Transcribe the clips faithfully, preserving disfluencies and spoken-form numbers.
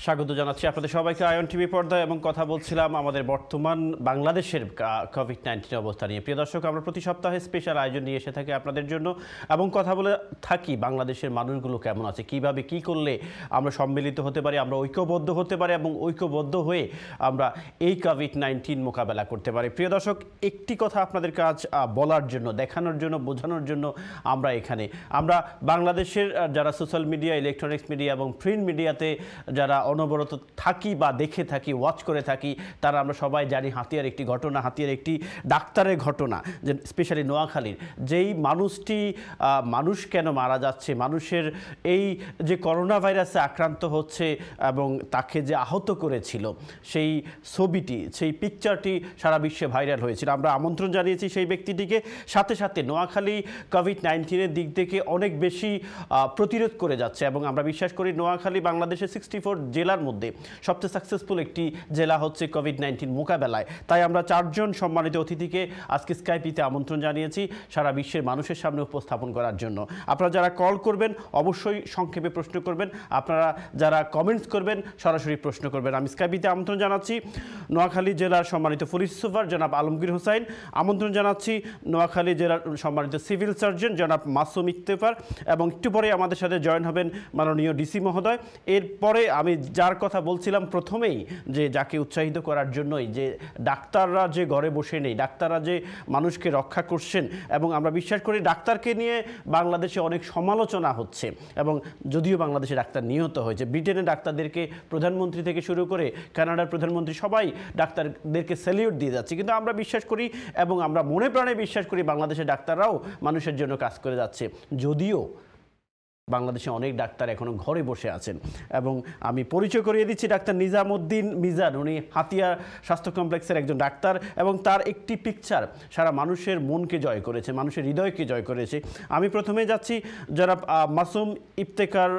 স্বাগত জানাচ্ছি আপনাদের সবাইকে আয়ন টিভি পর্দায় এবং কথা বলছিলাম আমাদের বর্তমান বাংলাদেশের কোভিড নাইন্টিন অবস্থা নিয়ে। প্রিয় দর্শক, আমরা প্রতি সপ্তাহে স্পেশাল আয়োজন নিয়ে এসে থাকি আপনাদের জন্য এবং কথা বলে থাকি বাংলাদেশের মানুষগুলো কেমন আছে, কিভাবে কি করলে আমরা সম্মিলিত হতে পারি, আমরা ঐক্যবদ্ধ হতে পারি এবং ঐক্যবদ্ধ হয়ে আমরা এই কোভিড নাইন্টিন মোকাবেলা করতে পারি। প্রিয় দর্শক, একটি কথা আপনাদের কাজ বলার জন্য, দেখানোর জন্য, বোঝানোর জন্য আমরা এখানে আমরা বাংলাদেশের যারা সোশ্যাল মিডিয়া, ইলেকট্রনিক্স মিডিয়া এবং প্রিন্ট মিডিয়াতে যারা অনবরত থাকি বা দেখে থাকি, ওয়াচ করে থাকি, তারা আমরা সবাই জানি হাতিয়ার একটি ঘটনা, হাতিয়ার একটি ডাক্তারের ঘটনা, যে স্পেশালি নোয়াখালীর যেই মানুষটি মানুষ কেন মারা যাচ্ছে, মানুষের এই যে করোনা ভাইরাসে আক্রান্ত হচ্ছে এবং তাকে যে আহত করেছিল, সেই ছবিটি, সেই পিকচারটি সারা বিশ্বে ভাইরাল হয়েছিল। আমরা আমন্ত্রণ জানিয়েছি সেই ব্যক্তিটিকে। সাথে সাথে নোয়াখালী কোভিড নাইন্টিনের দিক থেকে অনেক বেশি প্রতিরোধ করে যাচ্ছে এবং আমরা বিশ্বাস করি নোয়াখালী বাংলাদেশের সিক্সটি ফোর জেলার মধ্যে সবচেয়ে সাকসেসফুল একটি জেলা হচ্ছে কোভিড নাইন্টিন মোকাবেলায়। তাই আমরা চারজন সম্মানিত অতিথিকে আজকে স্কাইপিতে আমন্ত্রণ জানিয়েছি সারা বিশ্বের মানুষের সামনে উপস্থাপন করার জন্য। আপনারা যারা কল করবেন অবশ্যই সংক্ষেপে প্রশ্ন করবেন, আপনারা যারা কমেন্টস করবেন সরাসরি প্রশ্ন করবেন। আমি স্কাইপিতে আমন্ত্রণ জানাচ্ছি নোয়াখালী জেলার সম্মানিত পুলিশ সুপার জনাব আলমগীর হোসাইন, আমন্ত্রণ জানাচ্ছি নোয়াখালী জেলার সম্মানিত সিভিল সার্জন জনাব মাসুম ইফতেখার, এবং একটু পরে আমাদের সাথে জয়েন হবেন মাননীয় ডিসি মহোদয়। এরপরে আমি যার কথা বলছিলাম প্রথমেই, যে যাকে উৎসাহিত করার জন্যই, যে ডাক্তাররা যে ঘরে বসে নেই, ডাক্তাররা যে মানুষকে রক্ষা করছেন, এবং আমরা বিশ্বাস করি ডাক্তারকে নিয়ে বাংলাদেশে অনেক সমালোচনা হচ্ছে এবং যদিও বাংলাদেশে ডাক্তার নিহত হয়েছে, ব্রিটেনের ডাক্তারদেরকে প্রধানমন্ত্রী থেকে শুরু করে কানাডার প্রধানমন্ত্রী সবাই ডাক্তারদেরকে স্যালিউট দিয়ে যাচ্ছে, কিন্তু আমরা বিশ্বাস করি এবং আমরা মনে প্রাণে বিশ্বাস করি বাংলাদেশের ডাক্তাররাও মানুষের জন্য কাজ করে যাচ্ছে, যদিও বাংলাদেশে অনেক ডাক্তার এখনও ঘরে বসে আছেন। এবং আমি পরিচয় করিয়ে দিচ্ছি ডাক্তার নিজামুদ্দিন মিজান, উনি হাতিয়া স্বাস্থ্য কমপ্লেক্সের একজন ডাক্তার এবং তার একটি পিকচার সারা মানুষের মনকে জয় করেছে, মানুষের হৃদয়কে জয় করেছে। আমি প্রথমে যাচ্ছি জনাব মাসুম ইফতেখার,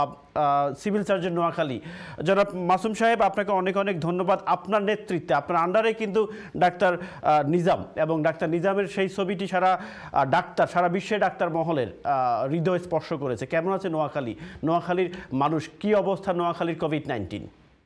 সিভিল সার্জন নোয়াখালী। জনাব মাসুম সাহেব, আপনাকে অনেক অনেক ধন্যবাদ। আপনার নেতৃত্বে, আপনার আন্ডারে কিন্তু ডাক্তার নিজাম এবং ডাক্তার নিজামের সেই ছবিটি সারা ডাক্তার, সারা বিশ্বের ডাক্তার মহলের হৃদয় স্পর্শ করেছে। কেমন আছে নোয়াখালী, নোয়াখালীর মানুষ, কি অবস্থা নোয়াখালীর কোভিড নাইন্টিন?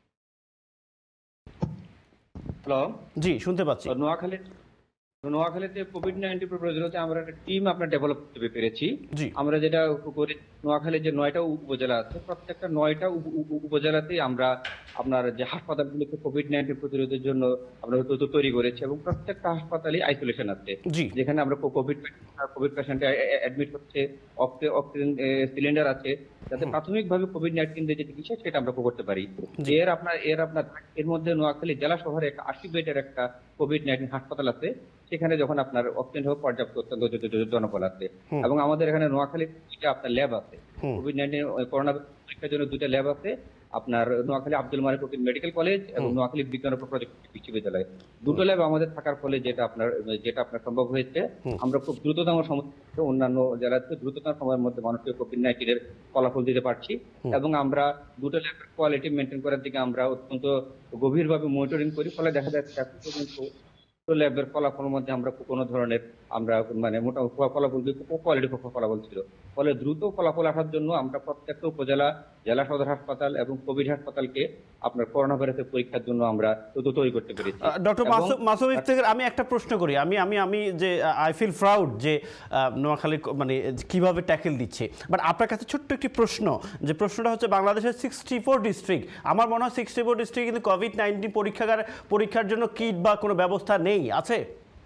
হ্যালো, জি শুনতে পাচ্ছি। নোয়াখালী নোয়াখালীতে কোভিড নাইন্টিন প্রতিরোধে আমরা একটা টিম আপনার ডেভেলপ করতে পেরেছি। আমরা যেটা করি, নোয়াখালীর যে নয়টা উপজেলা আছে, প্রত্যেকটা নয়টা উপজেলাতেই আমরা আপনার যে হাসপাতালগুলোকে কোভিড নাইন্টিন প্রতিরোধের জন্য আমরা তৈরি করেছি এবং প্রত্যেকটা হাসপাতালে আইসোলেশন আছে, যেখানে আমরা কোভিড কোভিড পেশেন্ট অ্যাডমিট হচ্ছে, অক্সিজেন সিলিন্ডার আছে, যাতে প্রাথমিকভাবে কোভিড নাইন্টিন যে চিকিৎসা সেটা আমরা করতে পারি। এর আপনার এর আপনার এর মধ্যে নোয়াখালী জেলা শহরে একটা আশি বেডের একটা কোভিড নাইন্টিন হাসপাতাল আছে, সেখানে যখন আপনার অক্সিজেন হোক পর্যাপ্ত অত্যন্ত জনবল আছে। এবং আমাদের এখানে নোয়াখালী দুইটা আপনার ল্যাব আছে, কোভিড নাইন্টিন করোনা পরীক্ষার জন্য দুইটা ল্যাব আছে, আপনার নোয়াখালী আব্দুল মালিক উকিল মেডিকেল কলেজ এবং নোয়াখালী বিজ্ঞান ও প্রযুক্তি বিশ্ববিদ্যালয়, দুটো ল্যাব আমাদের থাকার ফলে যেটা আপনার যেটা আপনার সম্ভব হয়েছে, আমরা খুব দ্রুততম সময় অন্যান্য জেলাতে দ্রুততম সময়ের মধ্যে মানুষকে কোভিড নাইন্টিন এর ফলাফল দিতে পারছি। এবং আমরা দুটো ল্যাবের কোয়ালিটি মেনটেন করার দিকে আমরা অত্যন্ত গভীরভাবে মনিটরিং করি, ফলে দেখা যাচ্ছে এখন পর্যন্ত ল্যাবের ফলাফলের মধ্যে আমরা কোনো ধরনের আমরা মানে মোটামুটি ফলাফল কোয়ালিটি ফলাফল ছিল, ফলে দ্রুত ফলাফল আসার জন্য আমরা প্রত্যেকটা উপজেলা, জেলা সদর হাসপাতাল এবং কোভিড হাসপাতালকে আপনার করোনা ভাইরাসের পরীক্ষার জন্য আমরা তৈরি করতে পেরেছি। ডক্টর মাসুম ইফতেখার, আমি একটা প্রশ্ন করি, আমি আমি আমি যে আই ফিল প্রাউড যে নোয়াখালী মানে কিভাবে ট্যাকেল দিচ্ছে, বাট আপনার কাছে ছোট্ট একটি প্রশ্ন, যে প্রশ্নটা হচ্ছে বাংলাদেশের সিক্সটি ফোর ডিস্ট্রিক্ট, আমার মনে হয় সিক্সটি ফোর ডিস্ট্রিক্ট কিন্তু কোভিড নাইন্টিন পরীক্ষাগার পরীক্ষার জন্য কিট বা কোনো ব্যবস্থা নেই, আছে?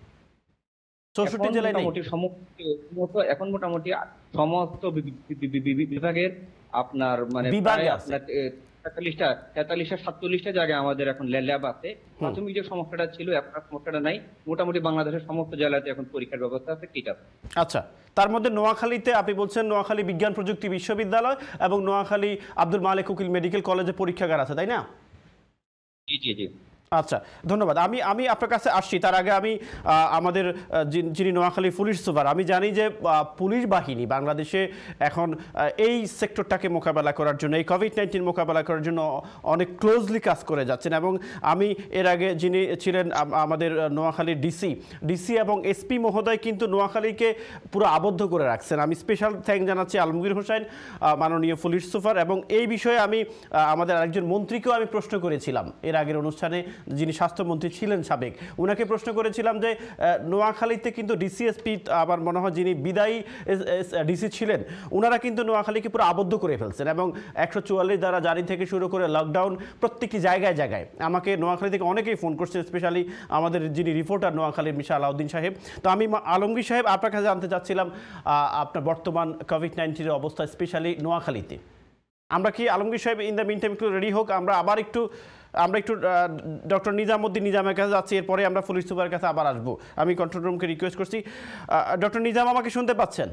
চৌষট্টি জেলায় নেই এখন মোটামুটি সমস্ত বিভাগের আপনার মানে তেতাল্লিশটা তেতাল্লিশটা সাতচল্লিশটা জায়গায় আমাদের এখন ল্যাব আছে। প্রাথমিক যে সমস্যাটা ছিল এখন সমস্যাটা নাই, মোটামুটি বাংলাদেশের সমস্ত জেলাতে এখন পরীক্ষার ব্যবস্থা আছে, ঠিক আছে। আচ্ছা, তার মধ্যে নোয়াখালীতে আপনি বলছেন নোয়াখালী বিজ্ঞান প্রযুক্তি বিশ্ববিদ্যালয় এবং নোয়াখালী আব্দুল মালিক উকিল মেডিকেল কলেজে পরীক্ষাগার আছে, তাই না? জি জি জি। আচ্ছা, ধন্যবাদ। আমি আমি আপনার কাছে আসছি, তার আগে আমি আমাদের যিনি নোয়াখালী পুলিশ সুপার, আমি জানি যে পুলিশ বাহিনী বাংলাদেশে এখন এই সেক্টরটাকে মোকাবেলা করার জন্য, এই কোভিড নাইন্টিন মোকাবেলা করার জন্য অনেক ক্লোজলি কাজ করে যাচ্ছেন। এবং আমি এর আগে যিনি ছিলেন আমাদের নোয়াখালীর ডিসি ডিসি এবং এসপি মহোদয় কিন্তু নোয়াখালীকে পুরো আবদ্ধ করে রাখছেন। আমি স্পেশাল থ্যাঙ্ক জানাচ্ছি আলমগীর হোসেন, মাননীয় পুলিশ সুপার। এবং এই বিষয়ে আমি আমাদের আরেকজন মন্ত্রীকেও আমি প্রশ্ন করেছিলাম এর আগের অনুষ্ঠানে, যিনি স্বাস্থ্যমন্ত্রী ছিলেন সাবেক, ওনাকে প্রশ্ন করেছিলাম যে নোয়াখালীতে কিন্তু ডিসিএসপি, আমার মনে হয় যিনি বিদায়ী ডিসি ছিলেন, ওনারা কিন্তু নোয়াখালীকে পুরো আবদ্ধ করে ফেলছেন এবং একশো চুয়াল্লিশ দ্বারা জারি থেকে শুরু করে লকডাউন প্রত্যেকটি জায়গায় জায়গায়। আমাকে নোয়াখালী থেকে অনেকেই ফোন করছেন, স্পেশালি আমাদের যিনি রিপোর্টার নোয়াখালীর মিশা আলাউদ্দিন সাহেব। তো আমি আলমগীর সাহেব আপনার কাছে জানতে চাচ্ছিলাম আপনার বর্তমান কোভিড নাইন্টিনের অবস্থা স্পেশালি নোয়াখালীতে। আমরা কি আলমগীর সাহেব ইন দ্য মিন টাইম একটু রেডি হোক, আমরা আবার একটু আমরা একটু ডক্টর নিজামউদ্দিন নিজামের কাছে যাচ্ছি, এরপরে আমরা পুলিশ সুপারের কাছে আবার আসবো। আমি কন্ট্রোল রুমকে রিকোয়েস্ট করছি। ডক্টর নিজাম, আমাকে শুনতে পাচ্ছেন?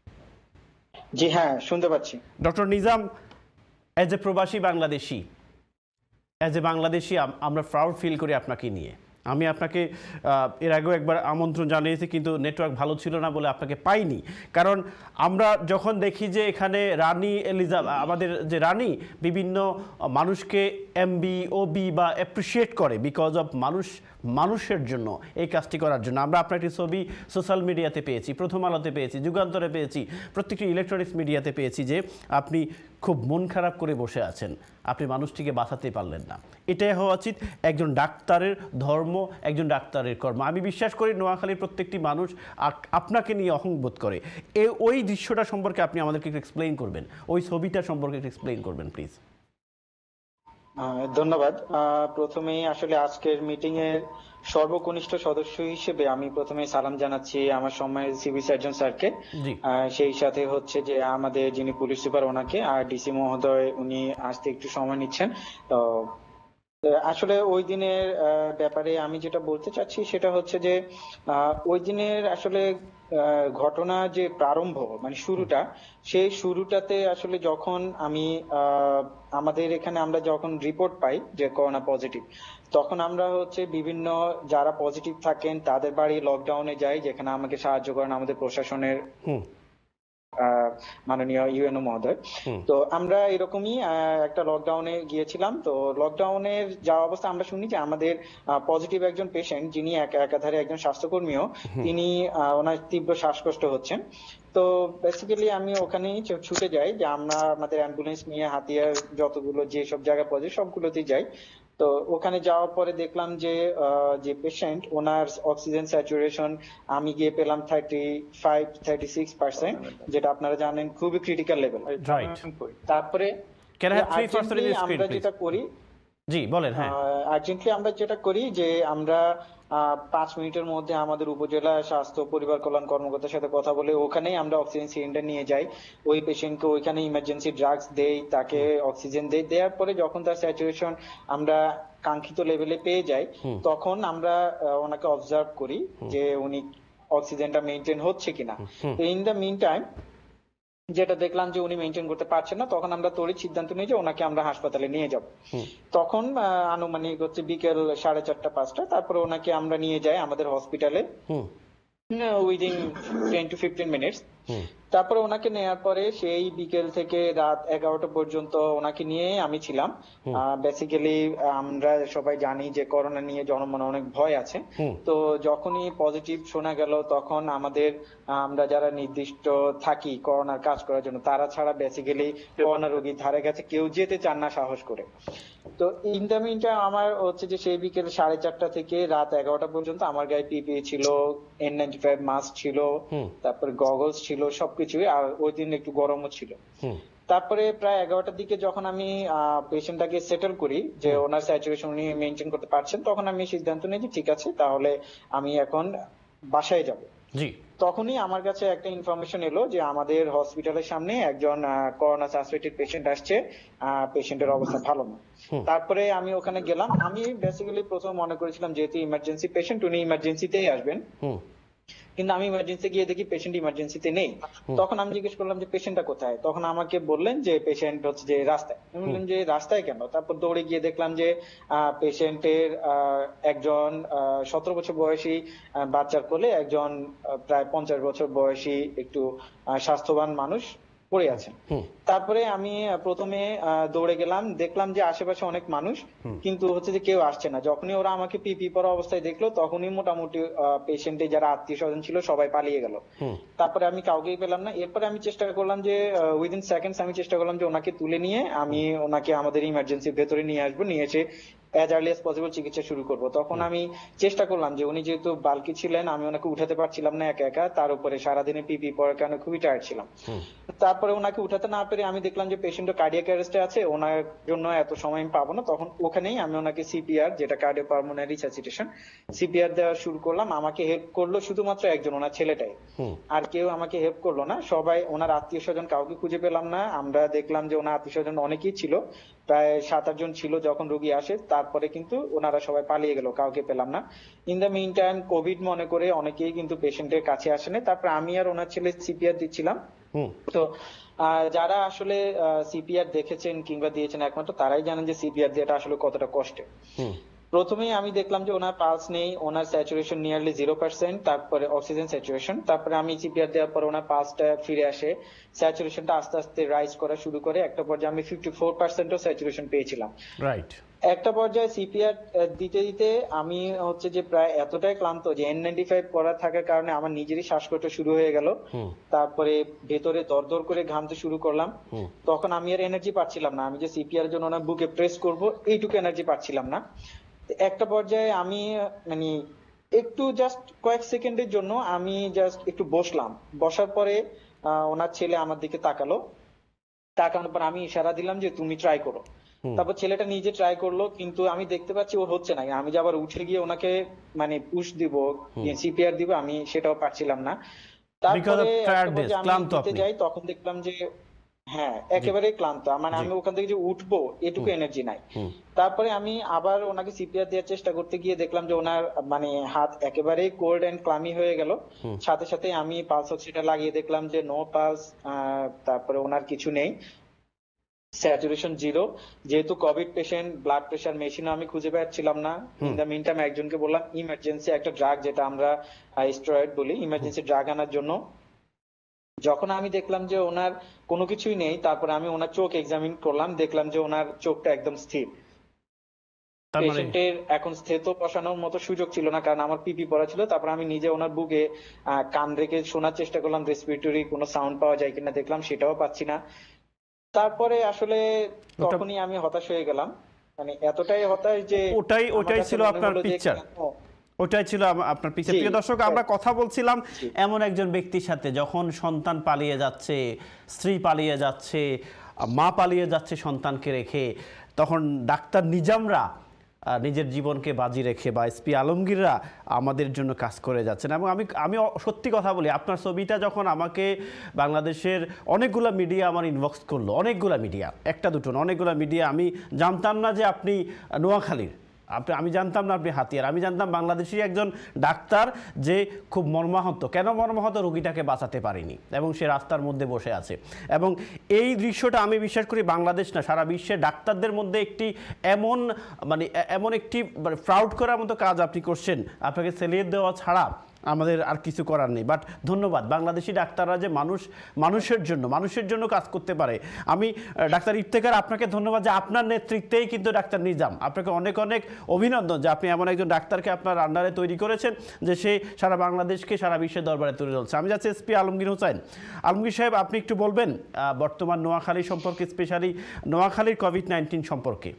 জি হ্যাঁ, শুনতে পাচ্ছি। ডক্টর নিজাম, অ্যাজ এ প্রবাসী বাংলাদেশি, অ্যাজ এ বাংলাদেশি আমরা প্রাউড ফিল করি আপনাকে নিয়ে। আমি আপনাকে এর আগেও একবার আমন্ত্রণ জানিয়েছি, কিন্তু নেটওয়ার্ক ভালো ছিল না বলে আপনাকে পাইনি। কারণ আমরা যখন দেখি যে এখানে রানী এলিজাবেথ, আমাদের যে রানী, বিভিন্ন মানুষকে এমবি ওবি বা অ্যাপ্রিসিয়েট করে বিকজ অফ মানুষ মানুষের জন্য এই কাজটি করার জন্য। আমরা আপনার একটি ছবি সোশ্যাল মিডিয়াতে পেয়েছি, প্রথম আলোতে পেয়েছি, যুগান্তরে পেয়েছি, প্রত্যেকটি ইলেকট্রনিক্স মিডিয়াতে পেয়েছি যে আপনি খুব মন খারাপ করে বসে আছেন, আপনি মানুষটিকে বাঁচাতে পারলেন না। এটাই হওয়া উচিত একজন ডাক্তারের ধর্ম, একজন ডাক্তারের কর্ম। আমি বিশ্বাস করি নোয়াখালীর প্রত্যেকটি মানুষ আপনাকে নিয়ে অহংবোধ করে। এই ওই দৃশ্যটা সম্পর্কে আপনি আমাদেরকে একটু এক্সপ্লেইন করবেন, ওই ছবিটা সম্পর্কে একটু এক্সপ্লেইন করবেন প্লিজ। ধন্যবাদ। প্রথমেই আসলে আজকের মিটিং এর সর্বকনিষ্ঠ সদস্য হিসেবে আমি প্রথমে সালাম জানাচ্ছি আমার সম্মানিত সিভিল সার্জন স্যারকে, সেই সাথে হচ্ছে যে আমাদের যিনি পুলিশ সুপার ওনাকে, আর ডিসি মহোদয় উনি আসতে একটু সময় নিচ্ছেন। তো আসলে ওই দিনের ব্যাপারে আমি যেটা বলতে চাচ্ছি সেটা হচ্ছে যে ওই দিনের আসলে ঘটনা যে প্রারম্ভ মানে শুরুটা, সেই শুরুটাতে আসলে যখন আমি আমাদের এখানে আমরা যখন রিপোর্ট পাই যে করোনা পজিটিভ, তখন আমরা হচ্ছে বিভিন্ন যারা পজিটিভ থাকেন তাদের বাড়ি লকডাউনে যাই, যেখানে আমাকে সাহায্য করেন আমাদের প্রশাসনের মাননীয় ইউএনও মহোদয়। তো আমরা এরকমই একটা লকডাউনে গিয়েছিলাম। তো লকডাউনের যা অবস্থা আমরা শুনি যে আমাদের পজিটিভ একজন পেশেন্ট, যিনি একাধারে একজন স্বাস্থ্যকর্মীও, তিনি ওনার তীব্র শ্বাসকষ্ট হচ্ছেন। তো বেসিক্যালি আমি ওখানেই ছুটে যাই যে আমরা আমাদের অ্যাম্বুলেন্স নিয়ে হাতিয়ার যতগুলো যে সব জায়গায় পজিটিভ সবগুলোতেই যাই। তো ওখানে যাওয়ার পরে দেখলাম যে যে পেশেন্ট, ওনার অক্সিজেন স্যাচুরেশন আমি গিয়ে পেলাম thirty five thirty six percent, যেটা আপনারা জানেন খুবই ক্রিটিক্যাল লেভেল। তারপরে আমরা যেটা করি, জি বলেন। হ্যাঁ, আর্জেন্টলি আমরা যেটা করি যে আমরা পাঁচ মিনিটের মধ্যে আমাদের উপজেলা স্বাস্থ্য পরিবার কল্যাণ কর্মকর্তার সাথে কথা বলে ওখানেই আমরা অক্সিজেন সিলিন্ডার নিয়ে যাই, ওই পেশেন্টকে ওইখানে ইমার্জেন্সি ড্রাগস দেই, তাকে অক্সিজেন দেই। দেওয়ার পরে যখন তার স্যাচুরেশন আমরা কাঙ্ক্ষিত লেভেলে পেয়ে যাই, তখন আমরা ওনাকে অবজার্ভ করি যে উনি অক্সিজেনটা মেনটেন হচ্ছে কিনা। তো ইন দ্য মিন টাইম যেটা দেখলাম যে উনি মেনটেন করতে পারছেন না, তখন আমরা তড়িৎ সিদ্ধান্ত নিই যে ওনাকে আমরা হাসপাতালে নিয়ে যাব। তখন আনুমানিক হচ্ছে বিকেল সাড়ে চারটা পাঁচটা, তারপরে ওনাকে আমরা নিয়ে যাই আমাদের হসপিটালে within ten to fifteen minutes. তারপরে ওনাকে নেওয়ার পরে সেই বিকেল থেকে রাত এগারোটা পর্যন্ত ওনাকে নিয়ে আমি ছিলাম। বেসিক্যালি আমরা সবাই জানি যে করোনা নিয়ে জনমনে অনেক ভয় আছে। তো যখনই পজিটিভ শোনা গেল, তখন আমাদের আমরা যারা নির্দিষ্ট থাকি করোনার কাজ করার জন্য, তারা ছাড়া বেসিক্যালি করোনা রোগী ধারে কাছে কেউ যেতে চান না সাহস করে। তো ইন দ্য মিন টাইম আমার হচ্ছে যে সেই বিকেল সাড়ে চারটা থেকে রাত এগারোটা পর্যন্ত আমার গায়ে পিপিই ছিল, এন নাইনটি ফাইভ মাস্ক ছিল, তারপরে গগলস ছিল, সবকিছুই। আর ওই দিন একটু গরমও ছিল। তারপরে প্রায় এগারোটার দিকে যখন আমি পেশেন্টটাকে সেটেল করি যে ওনার স্যাচুরেশন উনি মেনটেন করতে পারছেন, তখন আমি সিদ্ধান্ত নিই যে ঠিক আছে, তাহলে আমি এখন বাসায় যাব। তখনই আমার কাছে একটা ইনফরমেশন এলো যে আমাদের হসপিটালের সামনে একজন করোনা সাসপেক্টেড পেশেন্ট আসছে, পেশেন্টের অবস্থা ভালো না। তারপরে আমি ওখানে গেলাম। আমি বেসিক্যালি প্রথম মনে করেছিলাম যেহেতু ইমার্জেন্সি পেশেন্ট, উনি ইমার্জেন্সিতেই আসবেন। কিন্তু আমি ইমার্জেন্সি গিয়ে দেখি পেশেন্ট ইমার্জেন্সিতে নেই। তখন আমি জিজ্ঞেস করলাম যে পেশেন্টটা কোথায়, তখন আমাকে বললেন যে পেশেন্ট হচ্ছে যে রাস্তায়। আমি বললাম যে রাস্তায় কেন? তারপর দৌড়ে গিয়ে দেখলাম যে পেশেন্টের একজন সতেরো বছর বয়সী বাচ্চার কোলে একজন প্রায় পঞ্চাশ বছর বয়সী একটু স্বাস্থ্যবান মানুষ পড়ে আছেন। তারপরে আমি প্রথমে দৌড়ে গেলাম, দেখলাম যে আশেপাশে অনেক মানুষ, কিন্তু হচ্ছে যে কেউ আসছে না। যখনই ওরা আমাকে পিপি পরা অবস্থায় দেখলো তখনই মোটামুটি পেশেন্টের যারা আত্মীয় স্বজন ছিল সবাই পালিয়ে গেল। তারপরে আমি কাউকেই পেলাম না। এরপরে আমি চেষ্টা করলাম যে উইদিন সেকেন্ডস আমি চেষ্টা করলাম যে ওনাকে তুলে নিয়ে আমি ওনাকে আমাদের ইমার্জেন্সির ভেতরে নিয়ে আসবো, নিয়ে এসে অ্যাজ আর্লি অ্যাজ পসিবল চিকিৎসা শুরু করব। তখন আমি চেষ্টা করলাম যে উনি যেহেতু বাল্কি ছিলেন, আমি ওনাকে উঠাতে পারছিলাম না একা একা, তার উপরে সারাদিনে পিপি পরার কারণে খুবই টায়ার্ড ছিলাম। তারপরে ওনাকে উঠাতে না পেরে আমি দেখলাম যে পেশেন্ট কার্ডিয়াক অ্যারেস্টে আছে, ওনার জন্য এত সময় আমি পাবো না। তখন ওখানেই আমি ওনাকে সিপিআর, যেটা কার্ডিও পালমোনারি রিসাসিটেশন, সিপিআর দেওয়া শুরু করলাম। আমাকে হেল্প করলো শুধুমাত্র একজন, ওনার ছেলেটাই, আর কেউ আমাকে হেল্প করলো না। সবাই ওনার আত্মীয় স্বজন কাউকে খুঁজে পেলাম না। আমরা দেখলাম যে ওনার আত্মীয় স্বজন অনেকেই ছিল, প্রায় সাত আট জন ছিল যখন রোগী আসে। তারপরে কিন্তু ওনারা সবাই পালিয়ে গেল, কাউকে পেলাম না। In the meantime covid মনে করে অনেকেই কিন্তু পেশেন্টের কাছে আসেনি। তারপর আমি আর ওনার ছেলে সিপিআর দিচ্ছিলাম। তো যারা আসলে সিপিআর দেখেছেন কিংবা দিয়েছেন একমাত্র তারাই জানেন যে সিপিআর দেওয়াটা আসলে কতটা কষ্টের। প্রথমেই আমি দেখলাম যে ওনার পালস নেই, ওনার স্যাচুরেশন নিয়ারলি জিরো পার্সেন্ট, তারপরে অক্সিজেন স্যাচুরেশন। তারপরে আমি সিপিআর দেওয়ার পর ওনার পালসটা ফিরে আসে, স্যাচুরেশনটা আস্তে আস্তে রাইজ করা শুরু করে। একটা পর্যায়ে আমি ফিফটি ফোর পার্সেন্টও স্যাচুরেশন পেয়েছিলাম। রাইট। একটা পর্যায়ে সিপিআর দিতে দিতে আমি হচ্ছে যে প্রায় এতটাই ক্লান্ত যে এন নাইনটি ফাইভ করা থাকার কারণে আমার নিজেরই শ্বাসকষ্ট শুরু হয়ে গেল। তারপরে ভেতরে দরদর করে ঘামতে শুরু করলাম। তখন আমি আর এনার্জি পাচ্ছিলাম না, আমি যে সিপিআর এর জন্য ওনার বুকে প্রেস করব এইটুকু এনার্জি পাচ্ছিলাম না। একটা পর্যায়ে আমি মানে একটু জাস্ট কয়েক সেকেন্ডের জন্য আমি জাস্ট একটু বসলাম। বসার পরে ওনার ছেলে আমার দিকে তাকালো, তাকানোর পর আমি ইশারা দিলাম যে তুমি ট্রাই করো। তারপর ছেলেটা নিজে ট্রাই করলো, কিন্তু আমি দেখতে পাচ্ছি ওর হচ্ছে না। আমি যে আবার উঠে গিয়ে ওনাকে মানে পুশ দিব, সিপিআর দিব, আমি সেটাও পারছিলাম না। তারপরে আমি দিতে যাই, তখন দেখলাম যে হ্যাঁ একেবারে ক্লান্ত, মানে আমি ওখান থেকে যে উঠবো এটুকু এনার্জি নাই। তারপরে আমি আবার ওনাকে সিপিআর দেওয়ার চেষ্টা করতে গিয়ে দেখলাম যে ওনার মানে হাত একেবারে কোল্ড এন্ড ক্লামি হয়ে গেল। সাথে সাথে আমি পালস অক্সিমিটার লাগিয়ে দেখলাম যে নো পালস, তারপরে ওনার কিছু নেই, স্যাচুরেশন জিরো। যেহেতু কোভিড পেশেন্ট, ব্লাড প্রেশার মেশিনও আমি খুঁজে পাচ্ছিলাম না। ইন দ্য মিন টাইম একজনকে বললাম ইমার্জেন্সি একটা ড্রাগ, যেটা আমরা স্টেরয়েড বলি, ইমার্জেন্সি ড্রাগ আনার জন্য। যখন আমি দেখলাম যে ওনার কোনো কিছুই নেই, তারপরে আমি ওনার চোখ এক্সামিন করলাম, দেখলাম যে ওনার চোখটা একদম স্থির। পেশেন্টের এখন স্থিত বসানোর মতো সুযোগ ছিল না, কারণ আমার পিপি পরা ছিল। তারপর আমি নিজে ওনার বুকে কান রেখে শোনার চেষ্টা করলাম রেসপিরেটরি কোনো সাউন্ড পাওয়া যায় কিনা, দেখলাম সেটাও পাচ্ছি না। তারপরে আসলে তখনই আমি হতাশ হয়ে গেলাম, মানে এতটাই হতাশ যে ওটাই ওটাই ছিল আপনার পিকচার, ওটাই ছিল আপনার পিকচার। প্রিয় দর্শক, আমরা কথা বলছিলাম এমন একজন ব্যক্তির সাথে, যখন সন্তান পালিয়ে যাচ্ছে, স্ত্রী পালিয়ে যাচ্ছে, মা পালিয়ে যাচ্ছে সন্তানকে রেখে, তখন ডাক্তার নিজামরা নিজের জীবনকে বাজি রেখে বা এসপি আলমগীররা আমাদের জন্য কাজ করে যাচ্ছেন। এবং আমি আমি সত্যি কথা বলি, আপনার ছবিটা যখন আমাকে বাংলাদেশের অনেকগুলো মিডিয়া আমার ইনবক্স করলো, অনেকগুলো মিডিয়া, একটা দুটো না, অনেকগুলো মিডিয়া, আমি জানতাম না যে আপনি নোয়াখালীর, আপনি আমি জানতাম না আপনি হাতিয়ার, আমি জানতাম বাংলাদেশি একজন ডাক্তার যে খুব মর্মাহত। কেন মর্মাহত? রোগীটাকে বাঁচাতে পারেনি এবং সে রাস্তার মধ্যে বসে আছে। এবং এই দৃশ্যটা আমি বিশ্বাস করি বাংলাদেশ না, সারা বিশ্বের ডাক্তারদের মধ্যে একটি এমন মানে এমন একটি মানে প্রাউড করার মতো কাজ আপনি করছেন। আপনাকে সেলিয়ে দেওয়া ছাড়া আমাদের আর কিছু করার নেই। বাট ধন্যবাদ, বাংলাদেশি ডাক্তাররা যে মানুষ মানুষের জন্য মানুষের জন্য কাজ করতে পারে। আমি ডাক্তার ইফতেখার আপনাকে ধন্যবাদ যে আপনার নেতৃত্বেই কিন্তু ডাক্তার নিজাম, আপনাকে অনেক অনেক অভিনন্দন যে আপনি এমন একজন ডাক্তারকে আপনার আন্ডারে তৈরি করেছেন যে সে সারা বাংলাদেশকে সারা বিশ্বের দরবারে তুলে ধরছে। আমি যাচ্ছি এসপি আলমগীর হোসেন। আলমগীর সাহেব, আপনি একটু বলবেন বর্তমান নোয়াখালী সম্পর্কে, স্পেশালি নোয়াখালীর কোভিড নাইন্টিন সম্পর্কে।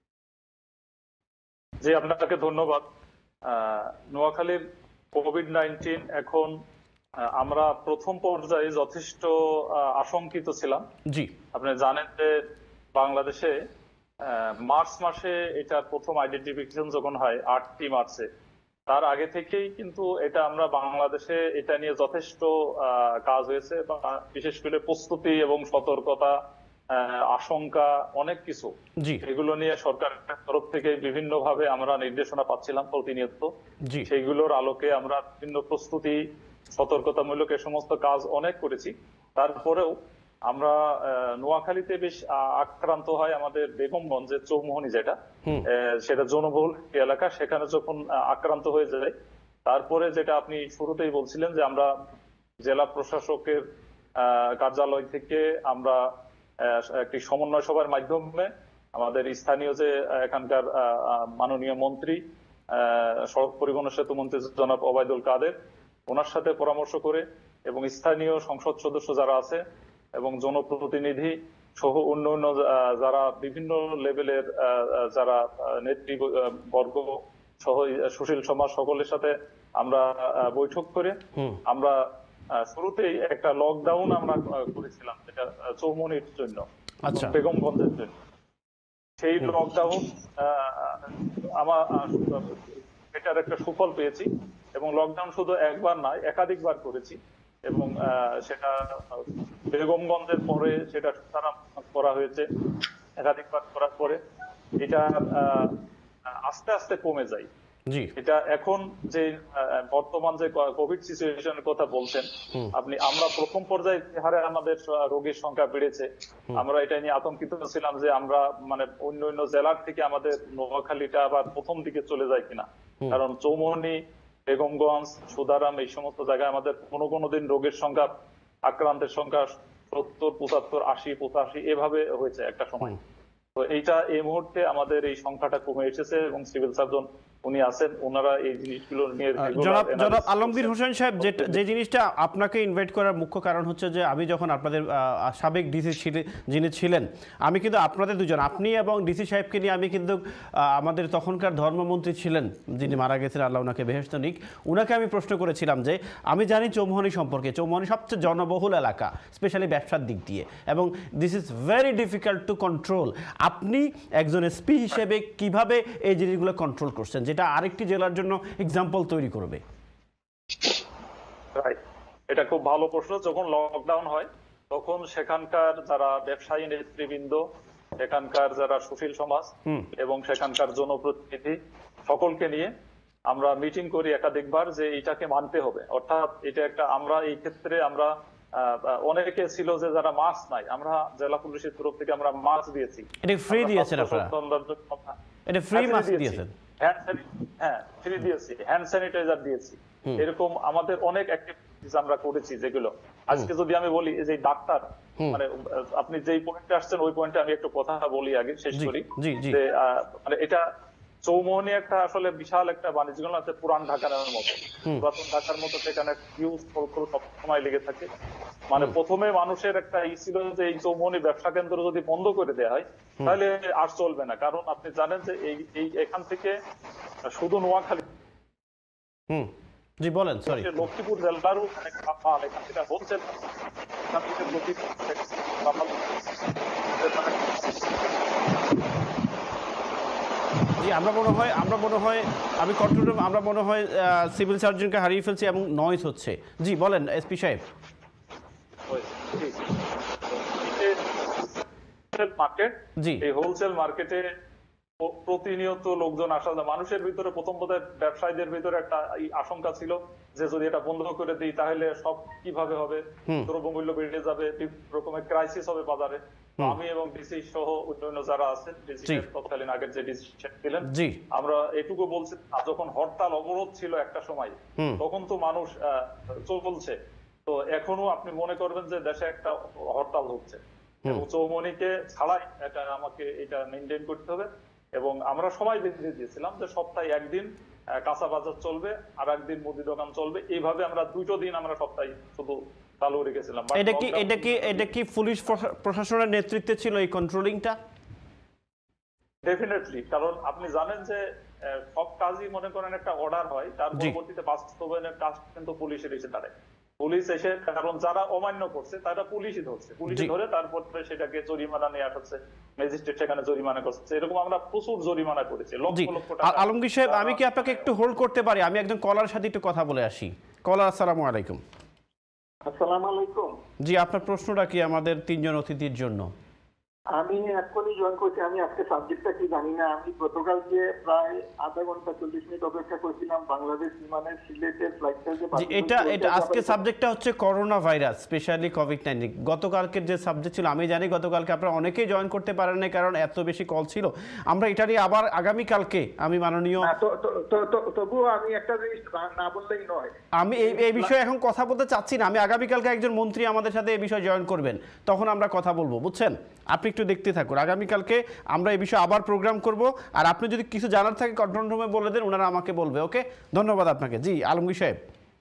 জি, আপনাকে ধন্যবাদ। নোয়াখালীর কোভিড নাইন্টিন এখন আমরা প্রথম পর্যায়ে যথেষ্ট আশঙ্কিত ছিলাম। জি, আপনি জানেন যে বাংলাদেশে মার্চ মাসে এটার প্রথম আইডেন্টিফিকেশন যখন হয় আটই মার্চে, তার আগে থেকেই কিন্তু এটা আমরা বাংলাদেশে এটা নিয়ে যথেষ্ট কাজ হয়েছে, বিশেষ করে প্রস্তুতি এবং সতর্কতা আশঙ্কা অনেক কিছু, এগুলো নিয়ে সরকারের তরফ থেকে বিভিন্ন ভাবে আমরা নির্দেশনা পাচ্ছিলাম প্রতিনিয়ত। সেইগুলোর আলোকে আমরা বিভিন্ন প্রস্তুতি, সতর্কতামূলক এ সমস্ত কাজ অনেক করেছি। তারপরেও আমরা নোয়াখালীতে বেশ আক্রান্ত হয় আমাদের বেগমগঞ্জের চৌমোহনী, যেটা সেটা জনবহুল এলাকা, সেখানে যখন আক্রান্ত হয়ে যায়, তারপরে যেটা আপনি শুরুতেই বলছিলেন যে আমরা জেলা প্রশাসকের কার্যালয় থেকে আমরা একটি সমন্বয় সভার মাধ্যমে আমাদের স্থানীয় যে এখানকার মাননীয় মন্ত্রী, সড়ক পরিবহন সেতু মন্ত্রী জনাব ওবায়দুল কাদের, ওনার সাথে পরামর্শ করে এবং স্থানীয় সংসদ সদস্য যারা আছে এবং জনপ্রতিনিধি সহ অন্যান্য যারা বিভিন্ন লেভেলের যারা নেতৃবর্গ সহ সুশীল সমাজ, সকলের সাথে আমরা বৈঠক করে আমরা শুরুতেই একটা লকডাউন আমরা করেছিলাম, যেটা চৌমনির জন্য, বেগমগঞ্জের জন্য। সেই লকডাউন আমার এটার একটা সুফল পেয়েছি এবং লকডাউন শুধু একবার নয়, একাধিকবার করেছি এবং সেটা বেগমগঞ্জের পরে সেটা করা হয়েছে। একাধিকবার করার পরে এটা আস্তে আস্তে কমে যায়। এটা এখন যে বর্তমান যে কোভিড সিচুয়েশনের কথা বলছেন আপনি, আমরা প্রথম পর্যায়ে হারে আমাদের রোগীর সংখ্যা বেড়েছে, আমরা এটা নিয়ে আতঙ্কিত ছিলাম যে আমরা মানে অন্য অন্য জেলার থেকে আমাদের নোয়াখালীটা আবার প্রথম দিকে চলে যায় কিনা। কারণ চৌমোহনী, বেগমগঞ্জ, সুদারাম এই সমস্ত জায়গায় আমাদের কোনো কোনো দিন রোগীর সংখ্যা, আক্রান্তের সংখ্যা সত্তর, পঁচাত্তর, আশি, পঁচাশি এভাবে হয়েছে একটা সময়। তো এইটা এই মুহূর্তে আমাদের এই সংখ্যাটা কমে এসেছে এবং সিভিল সার্জন উনি আছেন, ওনারা এই জিনিসগুলো নিয়ে জনাব আলমগীর হোসেন সাহেব, যে জিনিসটা আপনাকে ইনভাইট করার মুখ্য কারণ হচ্ছে যে আমি যখন আপনাদের সাবেক ডিসি যিনি ছিলেন, আমি কিন্তু আপনাদের দুজন, আপনি এবং ডিসি সাহেবকে নিয়ে আমি কিন্তু আমাদের তখনকার ধর্মমন্ত্রী ছিলেন যিনি মারা গেছেন, আল্লাহ ওনাকে বেহেশত নিক, উনাকে আমি প্রশ্ন করেছিলাম যে আমি জানি চৌমোহনী সম্পর্কে, চৌমোহনী সবচেয়ে জনবহুল এলাকা স্পেশালি ব্যবসার দিক দিয়ে, এবং this is very difficult to control. আপনি একজন এসপি হিসেবে কিভাবে এই জিনিসগুলো কন্ট্রোল করছেন, যেটা আরেকটি জেলার জন্য এক্সাম্পল তৈরি করবে? এটা খুব ভালো প্রশ্ন। যখন লকডাউন হয় তখন সেখানকার যারা ব্যবসায়ী নেতৃবৃন্দ, সেখানকার যারা সুশীল সমাজ এবং সেখানকার জনপ্রতিনিধি সকলকে নিয়ে আমরা মিটিং করি একাধিকবার যে এটাকে মানতে হবে। অর্থাৎ এটা একটা, আমরা এই ক্ষেত্রে আমরা অনেকে ছিল যে যারা মাস্ক নাই, আমরা জেলা পুলিশের তরফ থেকে আমরা মাস্ক দিয়েছি। এটা ফ্রি দিয়েছেন আপনারা? এটা ফ্রি মাস্ক দিয়েছেন? হ্যাঁ, ফ্রি দিয়েছি, হ্যান্ড স্যানিটাইজার দিয়েছি। এরকম আমাদের অনেক অ্যাক্টিভিটিস আমরা করেছি, যেগুলো আজকে যদি আমি বলি যে ডাক্তার, মানে আপনি যেই পয়েন্টে আসছেন ওই পয়েন্টে আমি একটু কথা বলি আগে শেষ করি। যে মানে এটা চৌমোহনী একটা আসলে বিশাল একটা বাণিজ্য আছে, পুরান ঢাকার মতো, পুরাতন ঢাকার মতো, সেখানে হিউজ সবসময় লেগে থাকে। মানে প্রথমে মানুষের একটা ই ছিল যে এই চৌমোহনী ব্যবসা কেন্দ্র যদি বন্ধ করে দেওয়া হয় তাহলে আর চলবে না। কারণ আপনি জানেন যে এই এখান থেকে শুধু নোয়াখালী, হুম জি বলেন, সরি, লক্ষ্মীপুর জেলারও মাল এখান থেকে হোলসেল, জি আমরা মনে হয় আমরা মনে হয় আমি কন্ট্রোল রুম আমরা মনে হয় সিভিল সার্জনকে হারিয়ে ফেলছি এবং নয়েজ হচ্ছে। জি বলেন এসপি সাহেব। মার্কেট, এই হোলসেল মার্কেটে প্রতিনিয়ত লোকজন আসা, মানুষের ভিতরে প্রথম বোধহয় ব্যবসায়ীদের ভিতরে একটা আশঙ্কা ছিল যে যদি এটা বন্ধ করে দিই তাহলে সব কিভাবে হবে, দ্রব্যমূল্য বেড়ে যাবে, বিভিন্ন রকমের ক্রাইসিস হবে বাজারে। আমি এবং ডিসি সহ অন্যান্য যারা আছেন, তৎকালীন আগের যে ডিসি ছিলেন, আমরা এটুকু বলছি, যখন হরতাল অবরোধ ছিল একটা সময়, তখন তো মানুষ চলছে, তো এখনো আপনি মনে করবেন যে দেশে একটা হরতাল হচ্ছে এবং চৌমনিকে ছাড়াই এটা আমাকে এটা মেনটেন করতে হবে। এবং আমরা সময় বেঁধে দিয়েছিলাম যে সপ্তাহে একদিন কাঁচা বাজার চলবে আর একদিন মুদি দোকান চলবে, এইভাবে আমরা দুটো দিন আমরা সপ্তাহে শুধু চালু রেখেছিলাম। এটা কি এটা কি এটা কি পুলিশ প্রশাসনের নেতৃত্বে ছিল এই কন্ট্রোলিংটা? ডেফিনেটলি, কারণ আপনি জানেন যে সব কাজই মনে করেন একটা অর্ডার হয়, তার পরবর্তীতে বাস্তবায়নের কাজ কিন্তু পুলিশের এসে দাঁড়ায়। পুলিশ এসে, কারণ যারা অমান্য করছে তারা পুলিশই ধরছে, পুলিশই ধরে তারপরে সেটাকে জরিমানা নিয়ে আসছে, ম্যাজিস্ট্রেট সেখানে জরিমানা করছে। এরকম আমরা প্রচুর জরিমানা করেছি, লক্ষ লক্ষ টাকা। আলমগীর সাহেব, আমি কি আপনাকে একটু হোল্ড করতে পারি? আমি একজন কলার সাথে একটু কথা বলে আসি। কলার, আসসালামু আলাইকুম। আসসালামু আলাইকুম। জি, আপনার প্রশ্নটা কি আমাদের তিনজন অতিথির জন্য? আমি এখনই জয়েন করছি। আমি আজকে সাবজেক্টটা কি জানি না। আমি গতকালকে প্রায় আধা ঘন্টা চল্লিশ মিনিট অপেক্ষা করছিলাম বাংলাদেশ বিমানের সিলেটের ফ্লাইটটা যে এটা এটা আজকে সাবজেক্টটা হচ্ছে corona virus, specially COVID nineteen. গতকালকের যে সাবজেক্ট ছিল আমি জানি গতকালকে আপনারা অনেকেই জয়েন করতে পারেন না, কারণ এত বেশি কল ছিল। আমরা এটা নিয়ে আবার আগামীকালকে আমি মাননীয় তবুও আমি একটা জিনিস না বললেই নয়, আমি এই এই বিষয়ে এখন কথা বলতে চাচ্ছি না। আমি আগামীকালকে একজন মন্ত্রী আমাদের সাথে এই বিষয়ে জয়েন করবেন, তখন আমরা কথা বলবো, বুঝছেন? আপনি একটু দেখতে থাকুন, আগামীকালকে আমরা এই বিষয়ে আবার প্রোগ্রাম করব। আর আপনি যদি কিছু জানার থাকে কন্ট্রোল রুমে বলে দেন, ওনারা আমাকে বলবে। ওকে, ধন্যবাদ আপনাকে। জি আলমগীর সাহেব।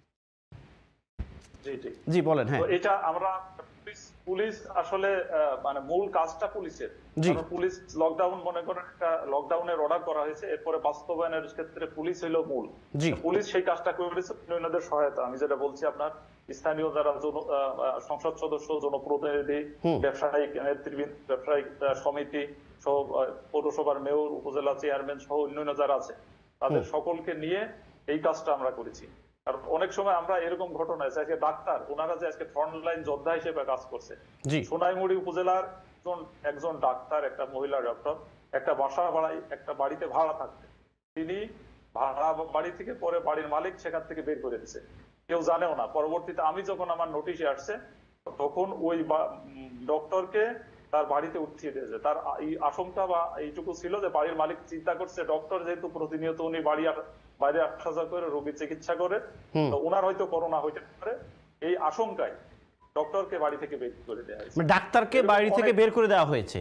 জি জি জি বলেন। হ্যাঁ, এটা আমরা পুলিশ আসলে মানে মূল কাজটা পুলিশের। পুলিশ লকডাউন মনে করেন একটা লকডাউনের অর্ডার করা হয়েছে, এরপরে বাস্তবায়নের ক্ষেত্রে পুলিশ হলো মূল। পুলিশ সেই কাজটা করেছে অন্যদের সহায়তা। আমি যেটা বলছি, আপনার স্থানীয় যারা সংসদ সদস্য, জনপ্রতিনিধি, ব্যবসায়িক নেতৃবৃন্দ, ব্যবসায়িক সমিতি সহ পৌরসভার মেয়র, উপজেলা চেয়ারম্যান সহ অন্যান্য যারা আছে, তাদের সকলকে নিয়ে এই কাজটা আমরা করেছি। কারণ অনেক সময় আমরা এরকম ঘটনা আছে, আজকে ডাক্তার ওনারা যে আজকে ফ্রন্টলাইন যোদ্ধা হিসেবে কাজ করছে। সোনাইমুড়ি উপজেলার একজন ডাক্তার, একটা মহিলা ডক্টর, একটা বাসা ভাড়ায় একটা বাড়িতে ভাড়া থাকতেন। তিনি ভাড়া বাড়ি থেকে পরে বাড়ির মালিক সেখান থেকে বের করে দিচ্ছে, কেউ জানেও না। পরবর্তীতে আমি যখন আমার নোটিশে আসছে, তখন ওই ডক্টরকে তার বাড়িতে উঠিয়ে দিয়েছে। তার এই আশঙ্কা বা এইটুকু ছিল যে বাড়ির মালিক চিন্তা করছে ডক্টর যেহেতু প্রতিনিয়ত উনি বাড়ি বাইরে আসা যাওয়া করে রোগী চিকিৎসা করে, তো ওনার হয়তো করোনা হইতে পারে, এই আশঙ্কায় ডক্টরকে বাড়ি থেকে বের করে দেওয়া হয়েছে। ডাক্তারকে বাড়ি থেকে বের করে দেওয়া হয়েছে।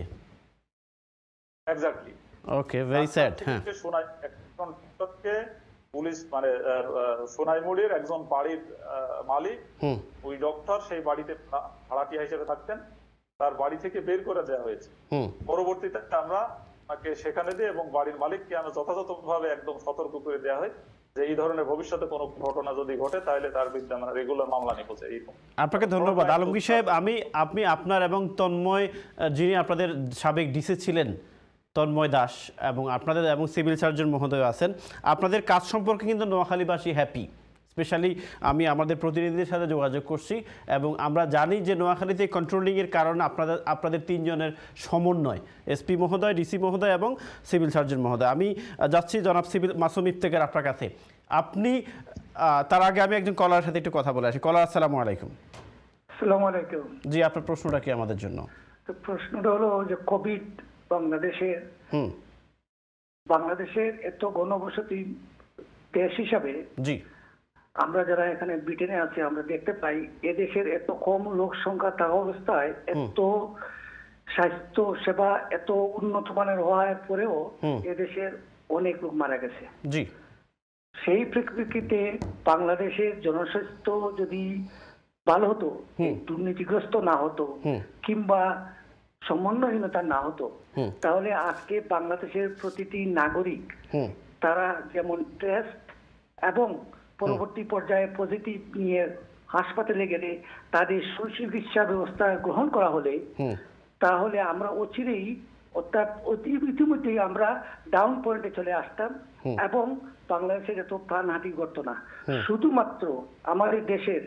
এক্স্যাক্টলি। Okay, very sad. হ্যাঁ, সোনাই একজন ডক্টরকে পুলিশ মানে সোনাইমুড়ির একজন বাড়ির মালিক, ওই ডক্টর সেই বাড়িতে ভাড়াটিয়া হিসেবে থাকতেন, তার বাড়ি থেকে বের করে দেওয়া হয়েছে। পরবর্তীতে আমরা তাকে সেখানে দিয়ে এবং বাড়ির মালিককে আমরা যথাযথভাবে একদম সতর্ক করে দেওয়া হয় যে এই ধরনের ভবিষ্যতে কোনো ঘটনা যদি ঘটে তাহলে তার বিরুদ্ধে আমরা রেগুলার মামলা নেব। আপনাকে ধন্যবাদ আলমগীর সাহেব। আমি আপনি আপনার এবং তন্ময়, যিনি আপনাদের সাবেক ডিসি ছিলেন, তন্ময় দাস, এবং আপনাদের এবং সিভিল সার্জন মহোদয় আছেন, আপনাদের কাজ সম্পর্কে কিন্তু নোয়াখালীবাসী হ্যাপি। স্পেশালি আমি আমাদের প্রতিনিধিদের সাথে যোগাযোগ করছি এবং আমরা জানি যে নোয়াখালীতে কন্ট্রোলিংয়ের কারণে আপনাদের আপনাদের তিনজনের সমন্বয়, এসপি মহোদয়, ডিসি মহোদয় এবং সিভিল সার্জন মহোদয়। আমি যাচ্ছি জনাব সিভিল মাসুম ইফতেখার আপনার কাছে। আপনি তার আগে আমি একজন কলারের সাথে একটু কথা বলে আসি। কলার, আসসালামু আলাইকুম। আসসালামু আলাইকুম। জি, আপনার প্রশ্নটা কি আমাদের জন্য? তো প্রশ্নটা হলো যে কোভিড বাংলাদেশের হুম বাংলাদেশের এত ঘনবসতি দেশ হিসাবে জি আমরা যারা এখানে ব্রিটেনে আছি আমরা দেখতে পাই এদেশের এত কম লোক সংখ্যা থাকা অবস্থায় এত স্বাস্থ্য সেবা এত উন্নত মানের হওয়ার পরেও এদেশের অনেক লোক মারা গেছে। জি, সেই পরিপ্রেক্ষিতে বাংলাদেশের জনস্বাস্থ্য যদি ভালো হতো, দুর্নীতিগ্রস্ত না হতো কিংবা সমন্বয়হীনতা না হতো, তাহলে আজকে বাংলাদেশের প্রতিটি নাগরিক তারা যেমন টেস্ট এবং পরবর্তী পর্যায়ে পজিটিভ নিয়ে হাসপাতালে গেলে তাদের সুচিকিৎসা ব্যবস্থা গ্রহণ করা হলে তাহলে আমরা অচিরেই অর্থাৎ অতি ইতিমধ্যেই আমরা ডাউন পয়েন্টে চলে আসতাম এবং বাংলাদেশের এত প্রাণহানি ঘটতো না। শুধুমাত্র আমাদের দেশের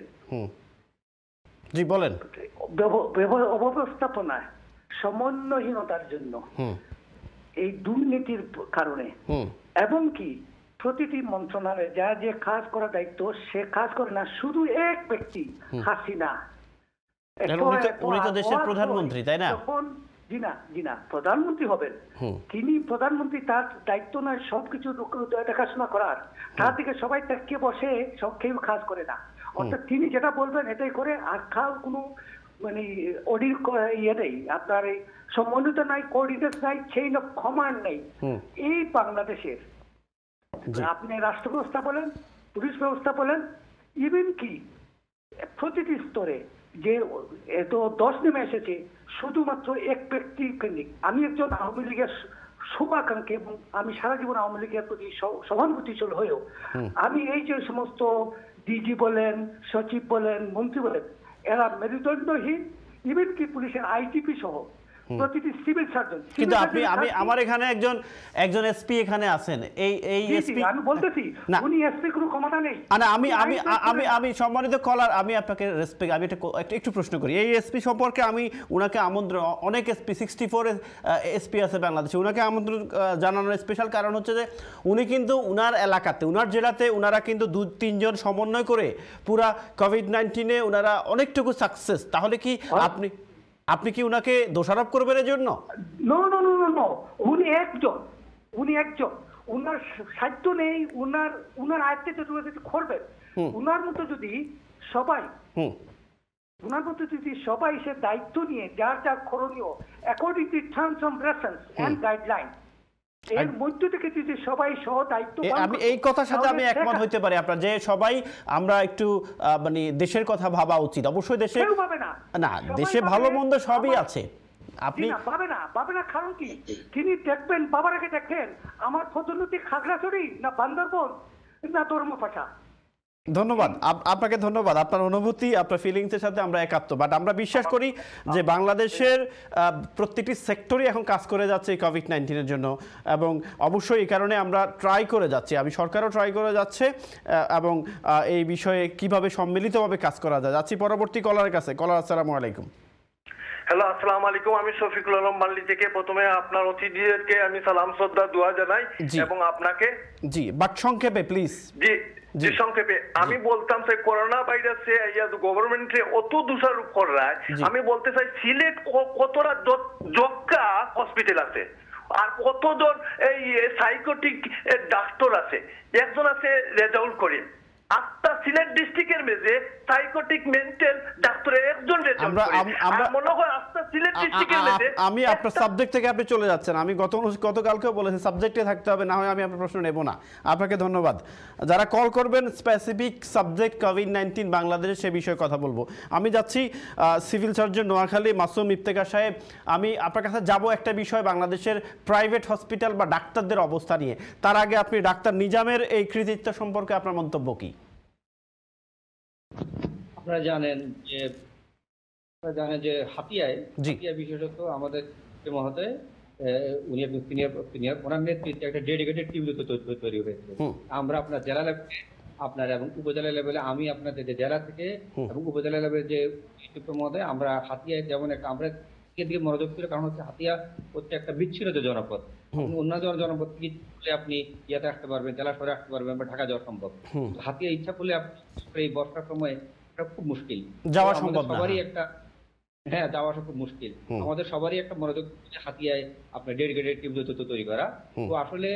জি বলেন অব্যবস্থাপনায় সমন্বয়হীনতার জন্য, এই দুর্নীতির কারণে এবং কি প্রতিটি মন্ত্রণালয়ে যা যে কাজ করার দায়িত্ব সে কাজ করে না, শুধু এক ব্যক্তি হাসিনা, উনি তো দেশের প্রধানমন্ত্রী, তাই না? জি না জি না প্রধানমন্ত্রী হবেন তিনি, প্রধানমন্ত্রী তার দায়িত্ব নয় সবকিছু দেখাশোনা করার, তার দিকে সবাই তাকিয়ে বসে, সব কেউ কাজ করে না। অর্থাৎ তিনি যেটা বলবেন এটাই করে, আর খাও কোনো মানে অডির ইয়ে নেই, আপনার এই সমন্বিত নাই, কোঅর্ডিনেট নাই, চেইন অফ কমান্ড নেই এই বাংলাদেশের। আপনি রাষ্ট্র ব্যবস্থা বলেন, পুলিশ ব্যবস্থা বলেন, ইভেন কি প্রতিটি স্তরে যে এত দশ নেমে এসেছে শুধুমাত্র এক ব্যক্তি কেন্দ্রিক। আমি একজন আওয়ামী লীগের শুভাকাঙ্ক্ষী এবং আমি সারা জীবন আওয়ামী লীগের প্রতি সহানুভূতিশীল হয়েও আমি এই যে সমস্ত ডিজি বলেন, সচিব বলেন, মন্ত্রী বলেন, এরা মেরুদণ্ডহীন, ইভেন কি পুলিশের আইজিপি সহ প্রতিটি সিভিল সার্জন। কিন্তু আপনি আমি আমার এখানে একজন একজন এসপি এখানে আছেন, এই এই এসপি আমি বলতেছি উনি এসপি কোনো ক্ষমতা নেই। না আমি আমি আমি আমি সম্মানিত কলার, আমি আপনাকে রেসপেক্ট, আমি একটা একটু প্রশ্ন করি। এই এসপি সম্পর্কে আমি উনাকে আমন্ত্রণ, অনেক এসপি সিক্সটি ফোর এসপি আছে বাংলাদেশে, উনাকে আমন্ত্রণ জানানোর স্পেশাল কারণ হচ্ছে যে উনি কিন্তু উনার এলাকাতে, উনার জেলাতে উনারা কিন্তু দু তিনজন সমন্বয় করে পুরা কোভিড নাইন্টিনে উনারা অনেকটুকু সাকসেস। তাহলে কি আপনি আপনি কি উনাকে দোষারোপ করবেন এর জন্য? No no no no no, উনি একজন, উনি একজন, উনার সাধ্য নেই, উনার উনার আয়ত্তে যদি করবেন, উনার মতো যদি সবাই উনার মতো যদি সবাই সে দায়িত্ব নিয়ে যার যার করণীয় according to terms and reference and guideline এর মধ্য থেকে যদি সবাই সহ দায়িত্ব, আমি এই কথার সাথে আমি একমত হইতে পারি আপনার, যে সবাই আমরা একটু মানে দেশের কথা ভাবা উচিত। অবশ্যই দেশে না, দেশে ভালো মন্দ সবই আছে, আপনি পাবে না পাবে না। কারণ কি তিনি দেখবেন, বাবার আগে দেখেন আমার পদোন্নতি খাগড়াছড়ি না বান্দরবন না ধর্মপাশা। ধন্যবাদ আপনাকে, ধন্যবাদ আপনার অনুভূতি, আপনার ফিলিংসের সাথে আমরা একাত্ম। বাট আমরা বিশ্বাস করি যে বাংলাদেশের প্রত্যেকটি সেক্টরই এখন কাজ করে যাচ্ছে এই কোভিড নাইন্টিনের জন্য, এবং অবশ্যই এই কারণে আমরা ট্রাই করে যাচ্ছি, আমি সরকারও ট্রাই করে যাচ্ছে, এবং এই বিষয়ে কিভাবে সম্মিলিতভাবে কাজ করা যায়। যাচ্ছি পরবর্তী কলারের কাছে। কলার, আসসালামু আলাইকুম। হ্যালো, আসসালামু আলাইকুম। আমি শফিকুল আলম বাল্লি থেকে। প্রথমে আপনার অতিথিদেরকে আমি সালাম শ্রদ্ধা দোয়া জানাই এবং আপনাকে। জি, বাট সংক্ষেপে প্লিজ। জি জি সংক্ষেপে আমি বলতাম যে করোনা ভাইরাসে গভর্নমেন্টে অত দোষারোপ করায়, আমি বলতে চাই সিলেট কতটা যজ্ঞা হসপিটাল আছে আর কতজন এই সাইকোটিক ডাক্তার আছে। একজন আছে রেজাউল করিম, আটটা সিলেট ডিস্ট্রিক্টের মেঝে সাইকোটিক মেন্টাল ডাক্তারের একজন রেজাউল করিম। আমরা মনে হয় আটটা সিলেট ডিস্ট্রিক্টের মেঝে। আমি আপনার সাবজেক্ট থেকে আপনি চলে যাচ্ছেন, আমি গত গতকালকেও বলেছি সাবজেক্টে থাকতে হবে, না হয় আমি আপনার প্রশ্ন নেব না। আপনাকে ধন্যবাদ। যারা কল করবেন স্পেসিফিক সাবজেক্ট কোভিড নাইন্টিন বাংলাদেশে সে বিষয়ে কথা বলবো। আমি যাচ্ছি সিভিল সার্জন নোয়াখালী মাসুম ইফতেখার সাহেব, আমি আপনার কাছে যাব একটা বিষয় বাংলাদেশের প্রাইভেট হসপিটাল বা ডাক্তারদের অবস্থা নিয়ে। তার আগে আপনি ডাক্তার নিজামের এই কৃতিত্ব সম্পর্কে আপনার মন্তব্য কি? আপনারা জানেন যে আপনারা জানেন যে হাতিয়ায় হাতিয়া বিশেষত আমাদের মহোদয় উনি একজন সিনিয়র সিনিয়র ওনার নেতৃত্বে একটা ডেডিকেটেড টিম তৈরি হয়েছে। আমরা আপনার জেলা লেভেলে আপনার এবং উপজেলা লেভেলে, আমি আপনাদের যে জেলা থেকে এবং উপজেলা লেভেলে যে মহোদয়, আমরা হাতিয়ায় যেমন একটা আমরা দিকে মনোযোগ ছিল, কারণ হচ্ছে হাতিয়া হচ্ছে একটা বিচ্ছিন্ন জনপদ। অন্য জনপদ থেকে আপনি ইয়াতে আসতে পারবেন, জেলা শহরে আসতে পারবেন বা ঢাকা যাওয়া সম্ভব। হাতিয়া ইচ্ছা করলে আপনি এই বর্ষার সময় খুব মুশকিল যাওয়া সম্ভব, সবারই একটা হ্যাঁ যাওয়া খুব মুশকিল। আমাদের সবারই একটা মনোযোগ হাতিয়ায় আপনার ডেডিকেটেড টিম তৈরি করা। তো আসলে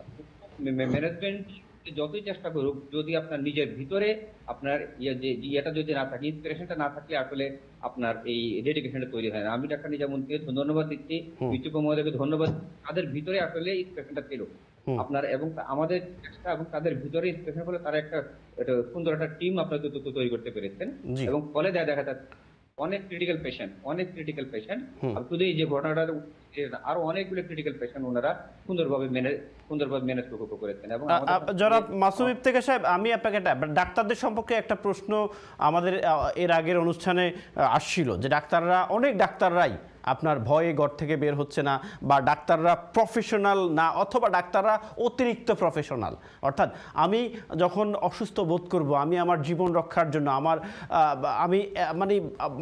ম্যানেজমেন্ট যতই চেষ্টা করুক, যদি আপনার নিজের ভিতরে আপনার ইয়েটা যদি না থাকে, ইন্সপিরেশনটা না থাকলে আসলে আপনার এই ডেডিকেশনটা তৈরি হয় না। আমি ডাক্তার নিজামুনকে ধন্যবাদ দিচ্ছি, বিচুপ মহোদয়কে ধন্যবাদ। তাদের ভিতরে আসলে ইন্সপিরেশনটা ছিল আপনার, এবং আমাদের চেষ্টা এবং তাদের ভিতরে ইন্সপিরেশন বলে তারা একটা সুন্দর একটা টিম আপনার তৈরি করতে পেরেছেন, এবং ফলে দেখা দেখা যাচ্ছে অনেক ক্রিটিক্যাল পেশেন্ট অনেক ক্রিটিক্যাল পেশেন্ট শুধু এই যে ঘটনাটা আরো অনেকগুলো ক্রিটিক্যাল পেশেন্ট ওনারা সুন্দরভাবে ম্যানেজ সুন্দরভাবে ম্যানেজ করেছেন। এবং যারা মাসুম ইফতেখার সাহেব, আমি আপনাকে ডাক্তারদের সম্পর্কে একটা প্রশ্ন আমাদের এর আগের অনুষ্ঠানে আসছিল, যে ডাক্তাররা অনেক ডাক্তাররাই আপনার ভয়ে ঘর থেকে বের হচ্ছে না, বা ডাক্তাররা প্রফেশনাল না, অথবা ডাক্তাররা অতিরিক্ত প্রফেশনাল। অর্থাৎ আমি যখন অসুস্থ বোধ করব, আমি আমার জীবন রক্ষার জন্য আমার আমি মানে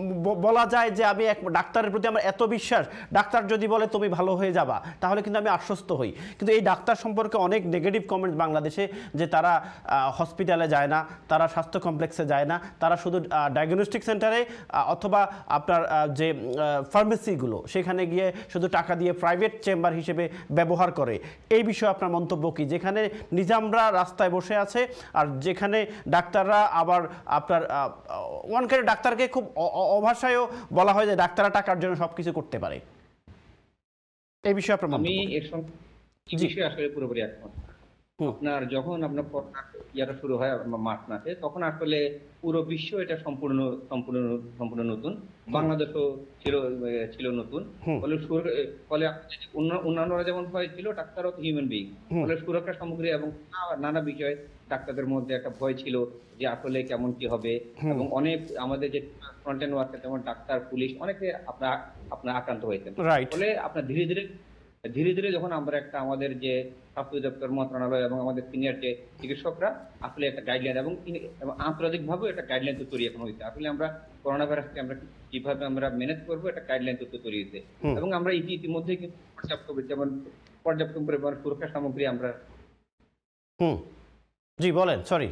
বলা যায় যে আমি এক ডাক্তারের প্রতি আমার এত বিশ্বাস, ডাক্তার যদি বলে তুমি ভালো হয়ে যাবা তাহলে কিন্তু আমি আশ্বস্ত হই। কিন্তু এই ডাক্তার সম্পর্কে অনেক নেগেটিভ কমেন্টস বাংলাদেশে, যে তারা হসপিটালে যায় না, তারা স্বাস্থ্য কমপ্লেক্সে যায় না, তারা শুধু ডায়াগনস্টিক সেন্টারে অথবা আপনার যে ফার্মেসি গুলো সেখানে গিয়ে শুধু টাকা দিয়ে প্রাইভেট চেম্বার হিসেবে ব্যবহার করে। এই বিষয়ে আপনার মন্তব্য কি? যেখানে নিজামরা রাস্তায় বসে আছে আর যেখানে ডাক্তাররা আবার আপনার ওয়ানকারে ডাক্তারকে খুব অভাষায়ও বলা হয় যে ডাক্তাররা টাকার জন্য সবকিছু করতে পারে। এই বিষয়ে আপনার আমি এর সঙ্গে এই বিষয়ে আসলে পুরোপুরি একমত। আপনার যখন আপনার ইয়াটা শুরু হয় মার্চ মাসে, তখন আসলে পুরো বিশ্ব এটা সম্পূর্ণ সম্পূর্ণ সম্পূর্ণ নতুন, বাংলাদেশও ছিল ছিল নতুন। ফলে ফলে অন্যান্যরা যেমন ভয় ছিল, ডাক্তারও তো হিউম্যান বিং, ফলে সুরক্ষা সামগ্রী এবং নানা বিষয়ে ডাক্তারদের মধ্যে একটা ভয় ছিল যে আসলে কেমন কি হবে। এবং অনেক আমাদের যে ফ্রন্টলাইন ওয়ার্কার যেমন ডাক্তার, পুলিশ, অনেকে আপনার আপনার আক্রান্ত হয়েছেন। ফলে আপনার ধীরে ধীরে ধীরে ধীরে যখন আমরা একটা আমাদের যে স্বাস্থ্য দপ্তর মন্ত্রণালয় এবং আমাদের সিনিয়র যে চিকিৎসকরা আসলে একটা গাইডলাইন এবং আন্তর্জাতিক ভাবে একটা গাইডলাইন তো তৈরি এখন হয়েছে। আসলে আমরা করোনা ভাইরাসকে আমরা কিভাবে আমরা ম্যানেজ করবো একটা গাইডলাইন তো তৈরি হয়েছে। এবং আমরা ইতিমধ্যে কিন্তু পর্যাপ্ত যেমন পর্যাপ্ত পরিমাণ সুরক্ষা সামগ্রী আমরা। হুম জি বলেন। সরি,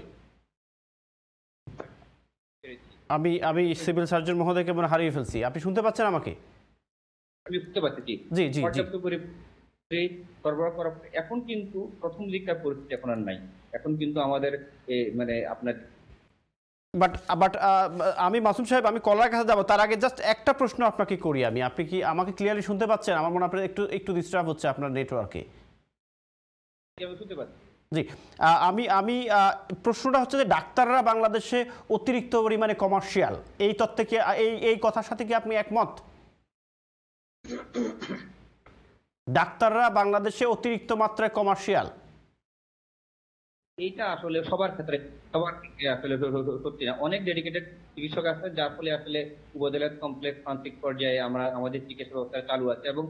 আমি আমি সিভিল সার্জন মহোদয়কে মনে হারিয়ে ফেলছি। আপনি শুনতে পাচ্ছেন আমাকে? আমি বুঝতে পারছি। জি জি পর্যাপ্ত পরিমাণ সরবরাহ করা। এখন কিন্তু প্রথম দিককার পরিস্থিতি এখন আর নাই। এখন কিন্তু আমাদের মানে আপনার বাট বাট আমি মাসুম সাহেব, আমি কলার কাছে যাবো, তার আগে জাস্ট একটা প্রশ্ন আপনাকে করি আমি। আপনি কি আমাকে ক্লিয়ারলি শুনতে পাচ্ছেন? আমার মনে হয় আপনার একটু একটু ডিস্টার্ব হচ্ছে আপনার নেটওয়ার্কে। আমি শুনতে পাচ্ছি। জি, আমি আমি প্রশ্নটা হচ্ছে যে ডাক্তাররা বাংলাদেশে অতিরিক্ত পরিমাণে কমার্শিয়াল, এই তথ্যে কি এই এই কথার সাথে কি আপনি একমত? ডাক্তাররা বাংলাদেশে অতিরিক্ত মাত্রায় কমার্শিয়াল, এইটা আসলে সবার ক্ষেত্রে সবার ক্ষেত্রে আসলে সত্যি না। অনেক ডেডিকেটেড চিকিৎসক আছে যার ফলে আসলে উপজেলা কমপ্লেক্স প্রান্তিক পর্যায়ে আমরা আমাদের চিকিৎসা ব্যবস্থা চালু আছে। এবং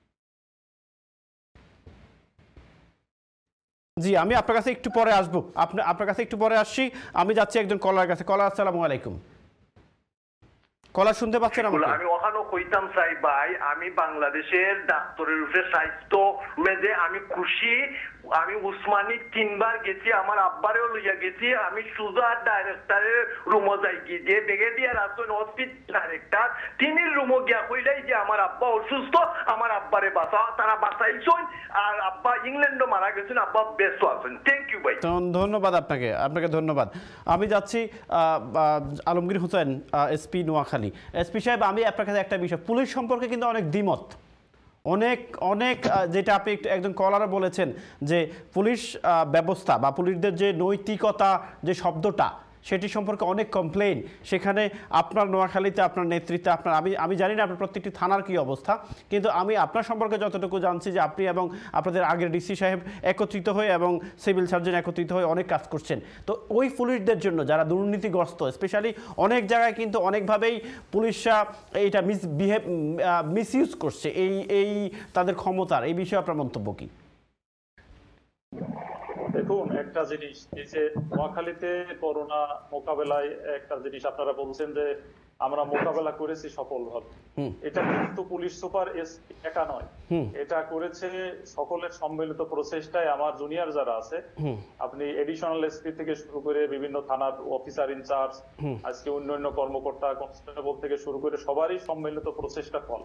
জি, আমি আপনার কাছে একটু পরে আসবো, আপনার আপনার কাছে একটু পরে আসছি। আমি যাচ্ছি একজন কলার কাছে। কলার, আসসালামু আলাইকুম। কলার শুনতে পাচ্ছেন আমাকে? আমি ওখানে কইতাম চাই ভাই, আমি বাংলাদেশের ডাক্তারের উপরে স্বাস্থ্য মেজে আমি খুশি। আমি উসমানী তিনবার গেছি, আমার আব্বারেও লইয়া গেছি। আমি সুজার ডাইরেক্টরের রুমও যাই কি, যে ব্রিগেডিয়ার আছেন হসপিটাল ডাইরেক্টর, তিনি রুমও গিয়া কইলাই যে আমার আব্বা অসুস্থ, আমার আব্বারে বাঁচাও। তারা বাঁচাইছেন, আর আব্বা ইংল্যান্ডও মারা গেছেন, আব্বা ব্যস্ত আছেন। থ্যাংক ইউ ভাই। ধন্যবাদ আপনাকে, আপনাকে ধন্যবাদ। আমি যাচ্ছি আলমগীর হোসেন, এসপি নোয়াখালী। এসপি সাহেব, আমি আপনার কাছে একটা বিষয়, পুলিশ সম্পর্কে কিন্তু অনেক দ্বিমত, অনেক অনেক যেটা আপনি একজন কলারও বলেছেন যে পুলিশ ব্যবস্থা বা পুলিশদের যে নৈতিকতা যে শব্দটা, সেটি সম্পর্কে অনেক কমপ্লেইন। সেখানে আপনার নোয়াখালীতে আপনার নেতৃত্বে আপনার, আমি আমি জানি না আপনার প্রত্যেকটি থানার কী অবস্থা, কিন্তু আমি আপনার সম্পর্কে যতটুকু জানছি যে আপনি এবং আপনাদের আগের ডিসি সাহেব একত্রিত হয়ে এবং সিভিল সার্জন একত্রিত হয়ে অনেক কাজ করছেন। তো ওই পুলিশদের জন্য যারা দুর্নীতিগ্রস্ত, স্পেশালি অনেক জায়গায় কিন্তু অনেকভাবেই পুলিশরা এইটা মিসবিহেভ মিসইউজ করছে এই এই তাদের ক্ষমতার, এই বিষয়ে আপনার মন্তব্য কী? দেখুন, একটা জিনিস, এই যে নোয়াখালীতে করোনা মোকাবেলায় একটা জিনিস আপনারা বলছেন যে আমরা মোকাবেলা করেছি সফলভাবে, এটা কিন্তু পুলিশ সুপার এসপি একা নয়, এটা করেছে সকলের সম্মিলিত প্রচেষ্টায়। আমার জুনিয়র যারা আছে, আপনি এডিশনাল এসপি থেকে শুরু করে বিভিন্ন থানার অফিসার ইনচার্জ, আজকে অন্যান্য কর্মকর্তা, কনস্টেবল থেকে শুরু করে সবারই সম্মিলিত প্রচেষ্টা ফল।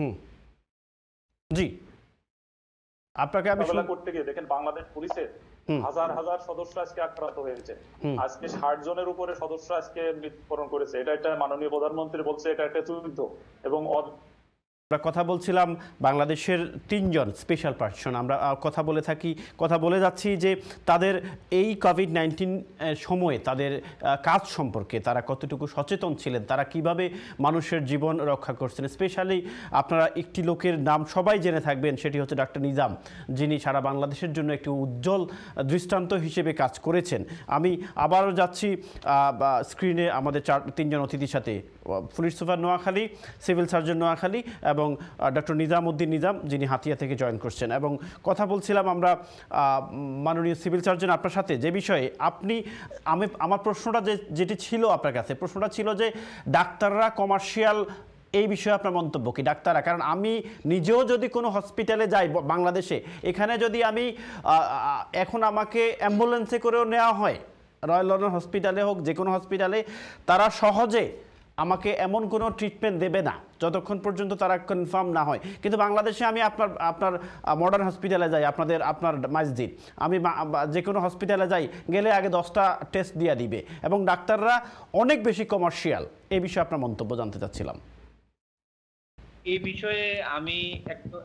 জি, আপনাকে আমি করতে গিয়ে দেখেন বাংলাদেশ পুলিশের হাজার হাজার সদস্য আজকে আক্রান্ত হয়েছে। আজকে ষাট জনের উপরে সদস্য আজকে মৃত্যুবরণ করেছে। এটা একটা মাননীয় প্রধানমন্ত্রী বলছে এটা একটা যুদ্ধ। এবং আমরা কথা বলছিলাম বাংলাদেশের তিনজন স্পেশাল পার্সন, আমরা কথা বলে থাকি কথা বলে যাচ্ছি যে তাদের এই কোভিড নাইন্টিন সময়ে তাদের কাজ সম্পর্কে তারা কতটুকু সচেতন ছিলেন, তারা কিভাবে মানুষের জীবন রক্ষা করছেন। স্পেশালি আপনারা একটি লোকের নাম সবাই জেনে থাকবেন, সেটি হচ্ছে ডাক্তার নিজাম, যিনি সারা বাংলাদেশের জন্য একটি উজ্জ্বল দৃষ্টান্ত হিসেবে কাজ করেছেন। আমি আবারও যাচ্ছি স্ক্রিনে আমাদের চার তিনজন অতিথির সাথে, police super Noakhali, civil surgeon Noakhali এবং ডক্টর নিজাম উদ্দিন নিজাম, যিনি হাতিয়া থেকে জয়েন করছেন। এবং কথা বলছিলাম আমরা মাননীয় সিভিল সার্জন আপনার সাথে যে বিষয়ে আপনি, আমি আমার প্রশ্নটা যে যেটি ছিল আপনার কাছে, প্রশ্নটা ছিল যে ডাক্তাররা কমার্শিয়াল, এই বিষয়ে আপনার মন্তব্য কি? ডাক্তাররা, কারণ আমি নিজেও যদি কোনো হসপিটালে যাই বাংলাদেশে, এখানে যদি আমি এখন আমাকে অ্যাম্বুলেন্সে করেও নেওয়া হয়, রয়্যাল লন্ডন হসপিটালে হোক, যে কোনো হসপিটালে, তারা সহজে আমাকে এমন কোনো ট্রিটমেন্ট দেবে না যতক্ষণ পর্যন্ত তারা কনফার্ম না হয়। কিন্তু বাংলাদেশে আমি আপনার আপনার মডার্ন হসপিটালে যাই, আপনাদের আপনার মসজিদ, আমি যে কোনো হসপিটালে যাই, গেলে আগে দশটা টেস্ট দিয়ে দিবে এবং ডাক্তাররা অনেক বেশি কমার্শিয়াল। এই বিষয়ে আপনার মন্তব্য জানতে চাচ্ছিলাম। এই বিষয়ে আমি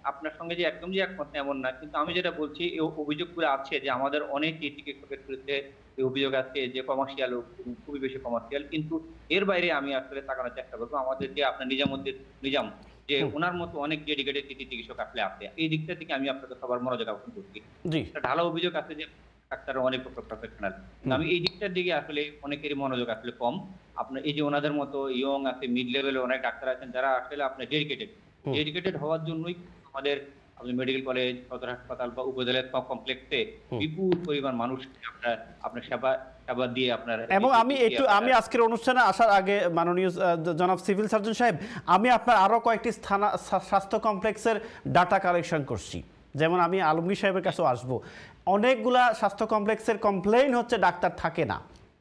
আপনার সঙ্গে যে একদম যে একমত এমন না, কিন্তু আমি যেটা বলছি এই অভিযোগগুলো আছে যে আমাদের অনেক এই চিকিৎসকের বিরুদ্ধে এই অভিযোগ আছে যে কমার্শিয়াল, খুবই বেশি কমার্শিয়াল। কিন্তু এর বাইরে আমি আসলে তাকানোর চেষ্টা করবো আমাদের যে আপনার নিজামুদ্দিন নিজাম, যে ওনার মতো অনেক ডেডিকেটেড চিকিৎসক আসলে আছে, এই দিকটা থেকে আমি আপনাদের সবার মনোযোগ আকর্ষণ করছি। ঢালা অভিযোগ আছে যে ডাক্তার অনেক প্রফেশনাল, আমি এই দিকটার দিকে আসলে অনেকেরই মনোযোগ আসলে কম। আপনার এই যে ওনাদের মতো ইয়ং আছে, মিড লেভেলে অনেক ডাক্তার আছেন যারা আসলে আপনার ডেডিকেটেড ডেডিকেটেড হওয়ার জন্যই আমাদের মেডিকেল কলেজ, সদর হাসপাতাল বা উপজেলার সব কমপ্লেক্সে বিপুল পরিমাণ মানুষ আপনার আপনার সেবা সেবা দিয়ে আপনার। এবং আমি একটু আমি আজকের অনুষ্ঠানে আসার আগে মাননীয় জনাব সিভিল সার্জন সাহেব, আমি আপনার আরো কয়েকটি স্থানা স্বাস্থ্য কমপ্লেক্সের ডাটা কালেকশন করছি, যেমন আমি আলমগীর সাহেবের কাছেও আসবো। অনেকগুলা স্বাস্থ্য কমপ্লেক্সের কমপ্লেইন হচ্ছে ডাক্তার থাকে না,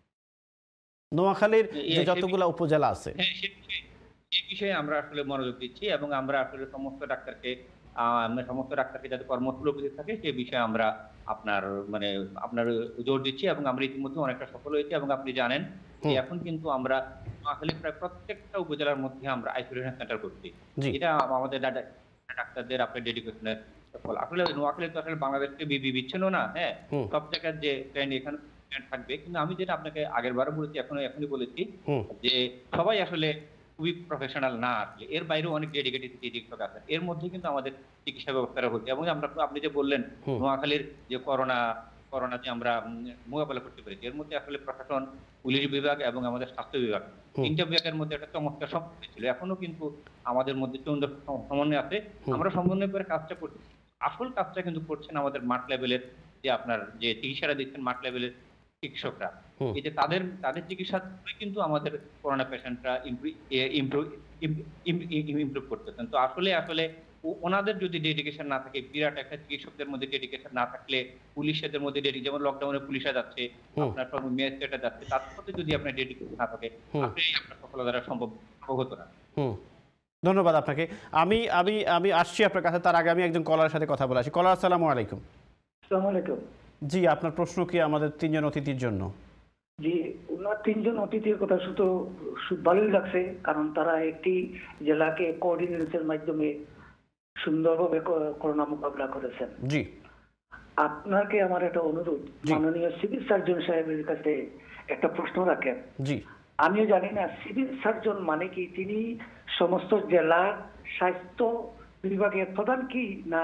নোয়াখালীর যে যতগুলা উপজেলা আছে। এই বিষয়ে আমরা আসলে মনোযোগ দিচ্ছি এবং আমরা আসলে সমস্ত ডাক্তারকে আমরা সমস্ত ডাক্তারকে যাতে কর্মস্থল উপস্থিত থাকে সে বিষয়ে আমরা আপনার মানে আপনার জোর দিচ্ছি এবং আমরা ইতিমধ্যে অনেকটা সফল হয়েছি। এবং আপনি জানেন যে এখন কিন্তু আমরা নোয়াখালীর প্রায় প্রত্যেকটা উপজেলার মধ্যে আমরা আইসোলেশন সেন্টার করছি। এটা আমাদের ডাক্তারদের আপনার ডেডিকেশনের ফল। আসলে নোয়াখালী তো আসলে বাংলাদেশকে বিচ্ছিন্ন না, হ্যাঁ, সব জায়গার যে ট্রেন্ড এখানে থাকবে। কিন্তু আমি যেটা আপনাকে আগের বারও বলেছি, এখনো এখনই বলেছি যে সবাই আসলে খুবই প্রফেশনাল না, আসলে এর বাইরেও অনেক ডেডিকেটেড চিকিৎসক আছে। এর মধ্যে কিন্তু আমাদের চিকিৎসা ব্যবস্থাটা হচ্ছে এবং আমরা আপনি যে বললেন নোয়াখালীর যে করোনা করোনা যে আমরা মোকাবেলা করতে পেরেছি, এর মধ্যে আসলে প্রশাসন, পুলিশ বিভাগ এবং আমাদের স্বাস্থ্য বিভাগ, তিনটা বিভাগের মধ্যে একটা চমৎকার সম্পর্ক ছিল। এখনো কিন্তু আমাদের মধ্যে সুন্দর সমন্বয় আছে, আমরা সমন্বয় করে কাজটা করছি। আসল কাজটা কিন্তু করছেন আমাদের মাঠ লেভেলের যে আপনার যে চিকিৎসাটা দিচ্ছেন মাঠ লেভেলের চিকিৎসকরা। এই যে তাদের তাদের চিকিৎসা কিন্তু আমাদের করোনা পেশেন্টরা ইমপ্রুভ ইমপ্রুভ করতেছেন। তো আসলে আসলে ওনাদের যদি ডেডিকেশন না থাকে, বিরাট একটা চিকিৎসকদের মধ্যে ডেডিকেশন না থাকলে, পুলিশের মধ্যে ডেডিকেশন, যেমন লকডাউনে পুলিশরা যাচ্ছে, আপনার সব ম্যাজিস্ট্রেটরা যাচ্ছে, তার সাথে যদি আপনার ডেডিকেশন না থাকে আপনি আপনার সফলতা সম্ভব হতো না। ধন্যবাদ আপনাকে। আমি আমি আমি আসছি আপনার কাছে, তার আগে আমি একজন কলারের সাথে কথা বলে আসি। কলার, আসসালামু আলাইকুম। আসসালামু আলাইকুম। জি, আপনার প্রশ্ন কি আমাদের তিনজন অতিথির জন্য? জি, ওনার তিনজন অতিথির কথা শুধু ভালোই লাগছে, কারণ তারা একটি জেলাকে কোঅর্ডিনেশনের মাধ্যমে সুন্দরভাবে করোনা মোকাবিলা করেছেন। জি, আপনাকে আমার একটা অনুরোধ, মাননীয় সিভিল সার্জন সাহেবের কাছে একটা প্রশ্ন রাখেন। জি, আমিও জানি না সিভিল সার্জন মানে কি তিনি সমস্ত জেলার স্বাস্থ্য বিভাগের প্রধান কি না?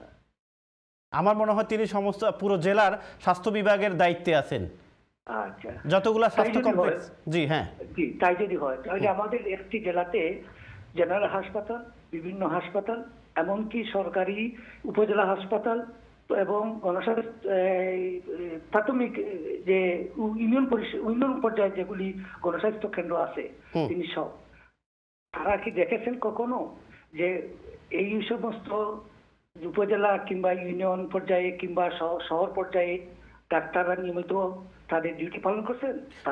আমার মনে হয় তিনি সমস্ত পুরো জেলার স্বাস্থ্য বিভাগের দায়িত্বে আছেন। আচ্ছা, যতগুলা স্বাস্থ্য কমপ্লেক্স। জি, হ্যাঁ, জি, তাই যদি হয় তাহলে আমাদের একটি জেলাতে জেনারেল হাসপাতাল, বিভিন্ন হাসপাতাল, এমনকি সরকারি উপজেলা হাসপাতাল এবং গণস্বাস্থ্য প্রাথমিক যে ইউনিয়ন পরিষদ ইউনিয়ন পর্যায়ে যেগুলি গণস্বাস্থ্য কেন্দ্র আছে তিনি সব, তারা কি দেখেছেন কখনো যে এই সমস্ত উপজেলা কিংবা ইউনিয়ন পর্যায়ে কিংবা শহর পর্যায়ে ডাক্তাররা নিয়মিত তাদের ডিউটি পালন করছেন?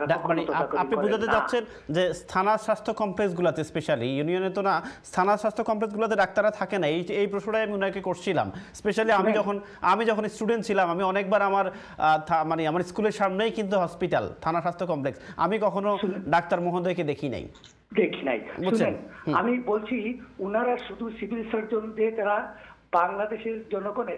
আপনি বুঝাতে যাচ্ছেন যে স্থানা স্বাস্থ্য কমপ্লেক্সগুলোতে, স্পেশালি ইউনিয়নে তো না, স্থানা স্বাস্থ্য কমপ্লেক্সগুলোতে ডাক্তাররা থাকে না। এই এই প্রশ্নটাই আমি ওনাকে করছিলাম। স্পেশালি আমি যখন আমি যখন স্টুডেন্ট ছিলাম, আমি অনেকবার আমার মানে আমার স্কুলের সামনেই কিন্তু হসপিটাল, থানা স্বাস্থ্য কমপ্লেক্স, আমি কখনো ডাক্তার মহোদয়কে দেখি নাই দেখি নাই শুনেন, আমি বলছি ওনারা শুধু সিভিল সার্জনদের, তারা বাংলাদেশের জনগণের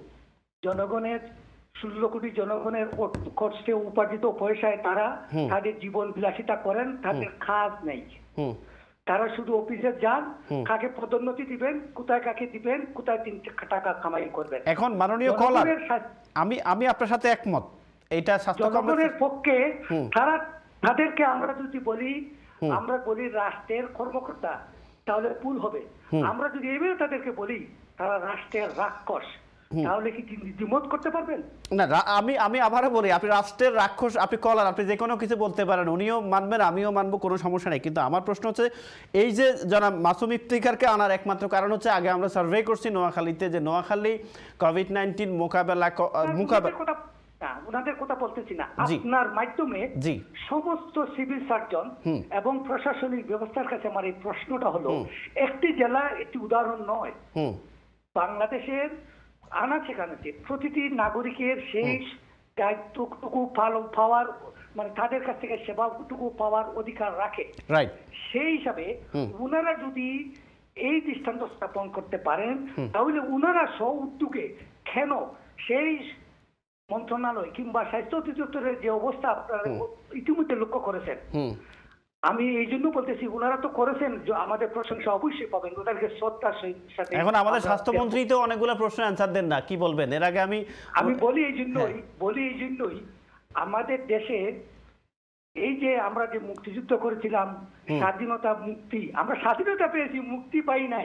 জনগণের ষোলো কোটি জনগণের কষ্টে উপার্জিত পয়সায় তারা তাদের জীবন বিলাসিতা করেন, তাদের কাজ নেই। তারা শুধু অফিসে যান, কাকে পদোন্নতি দিবেন, কোথায় কাকে দিবেন, কোথায় তিন টাকা কামাই করবেন। এখন মাননীয় কলার, আমি আমি আপনার সাথে একমত, এটা জনগণের পক্ষে তারা, তাদেরকে আমরা যদি বলি আমরা বলি রাষ্ট্রের কর্মকর্তা তাহলে ভুল হবে। আমরা যদি এইভাবে তাদেরকে বলি তারা রাষ্ট্রের রাক্ষস, তাহলে কি দ্বিমত করতে পারবেন? না, আমি আমি আবারও বলি, আপনি রাষ্ট্রের রাক্ষস, আপনি কলার, আপনি যে কোনো কিছু বলতে পারেন, উনিও মানবেন আমিও মানবো, কোনো সমস্যা নেই। কিন্তু আমার প্রশ্ন হচ্ছে এই যে যারা মাসুম ইফতিখারকে আনার একমাত্র কারণ হচ্ছে আগে আমরা সার্ভে করছি নোয়াখালীতে, যে নোয়াখালী কোভিড নাইন্টিন মোকাবেলা মোকাবেলা না, ওনাদের কথা বলতেছি না, আপনার মাধ্যমে সমস্ত সিভিল সার্জন এবং প্রশাসনিক ব্যবস্থার কাছে আমার এই প্রশ্নটা হলো, একটি জেলা একটি উদাহরণ নয়, বাংলাদেশের আনাচে কানাচে প্রতিটি নাগরিকের সেই দায়িত্বটুকু পাওয়ার, মানে তাদের কাছ থেকে সেবাটুকু পাওয়ার অধিকার রাখে। সেই হিসাবে ওনারা যদি এই দৃষ্টান্ত স্থাপন করতে পারেন, তাহলে উনারা স্ব উদ্যোগে কেন সেই মন্ত্রণালয় কিংবা স্বাস্থ্য অধিদপ্তরের যে অবস্থা আপনারা ইতিমধ্যে লক্ষ্য করেছেন, আমি এই জন্য বলতেছি ওনারা তো করেছেন, আমাদের প্রশংসা অবশ্যই পাবেন, ওদেরকে শ্রদ্ধার সাথে। এখন আমাদের স্বাস্থ্যমন্ত্রী তো অনেকগুলো প্রশ্নের অ্যান্সার দেন না, কি বলবেন? এর আগে আমি আমি বলি এই জন্যই বলি এই জন্যই আমাদের দেশে এই যে আমরা যে মুক্তিযুদ্ধ করেছিলাম, স্বাধীনতা মুক্তি, আমরা স্বাধীনতা পেয়েছি, মুক্তি পাই নাই।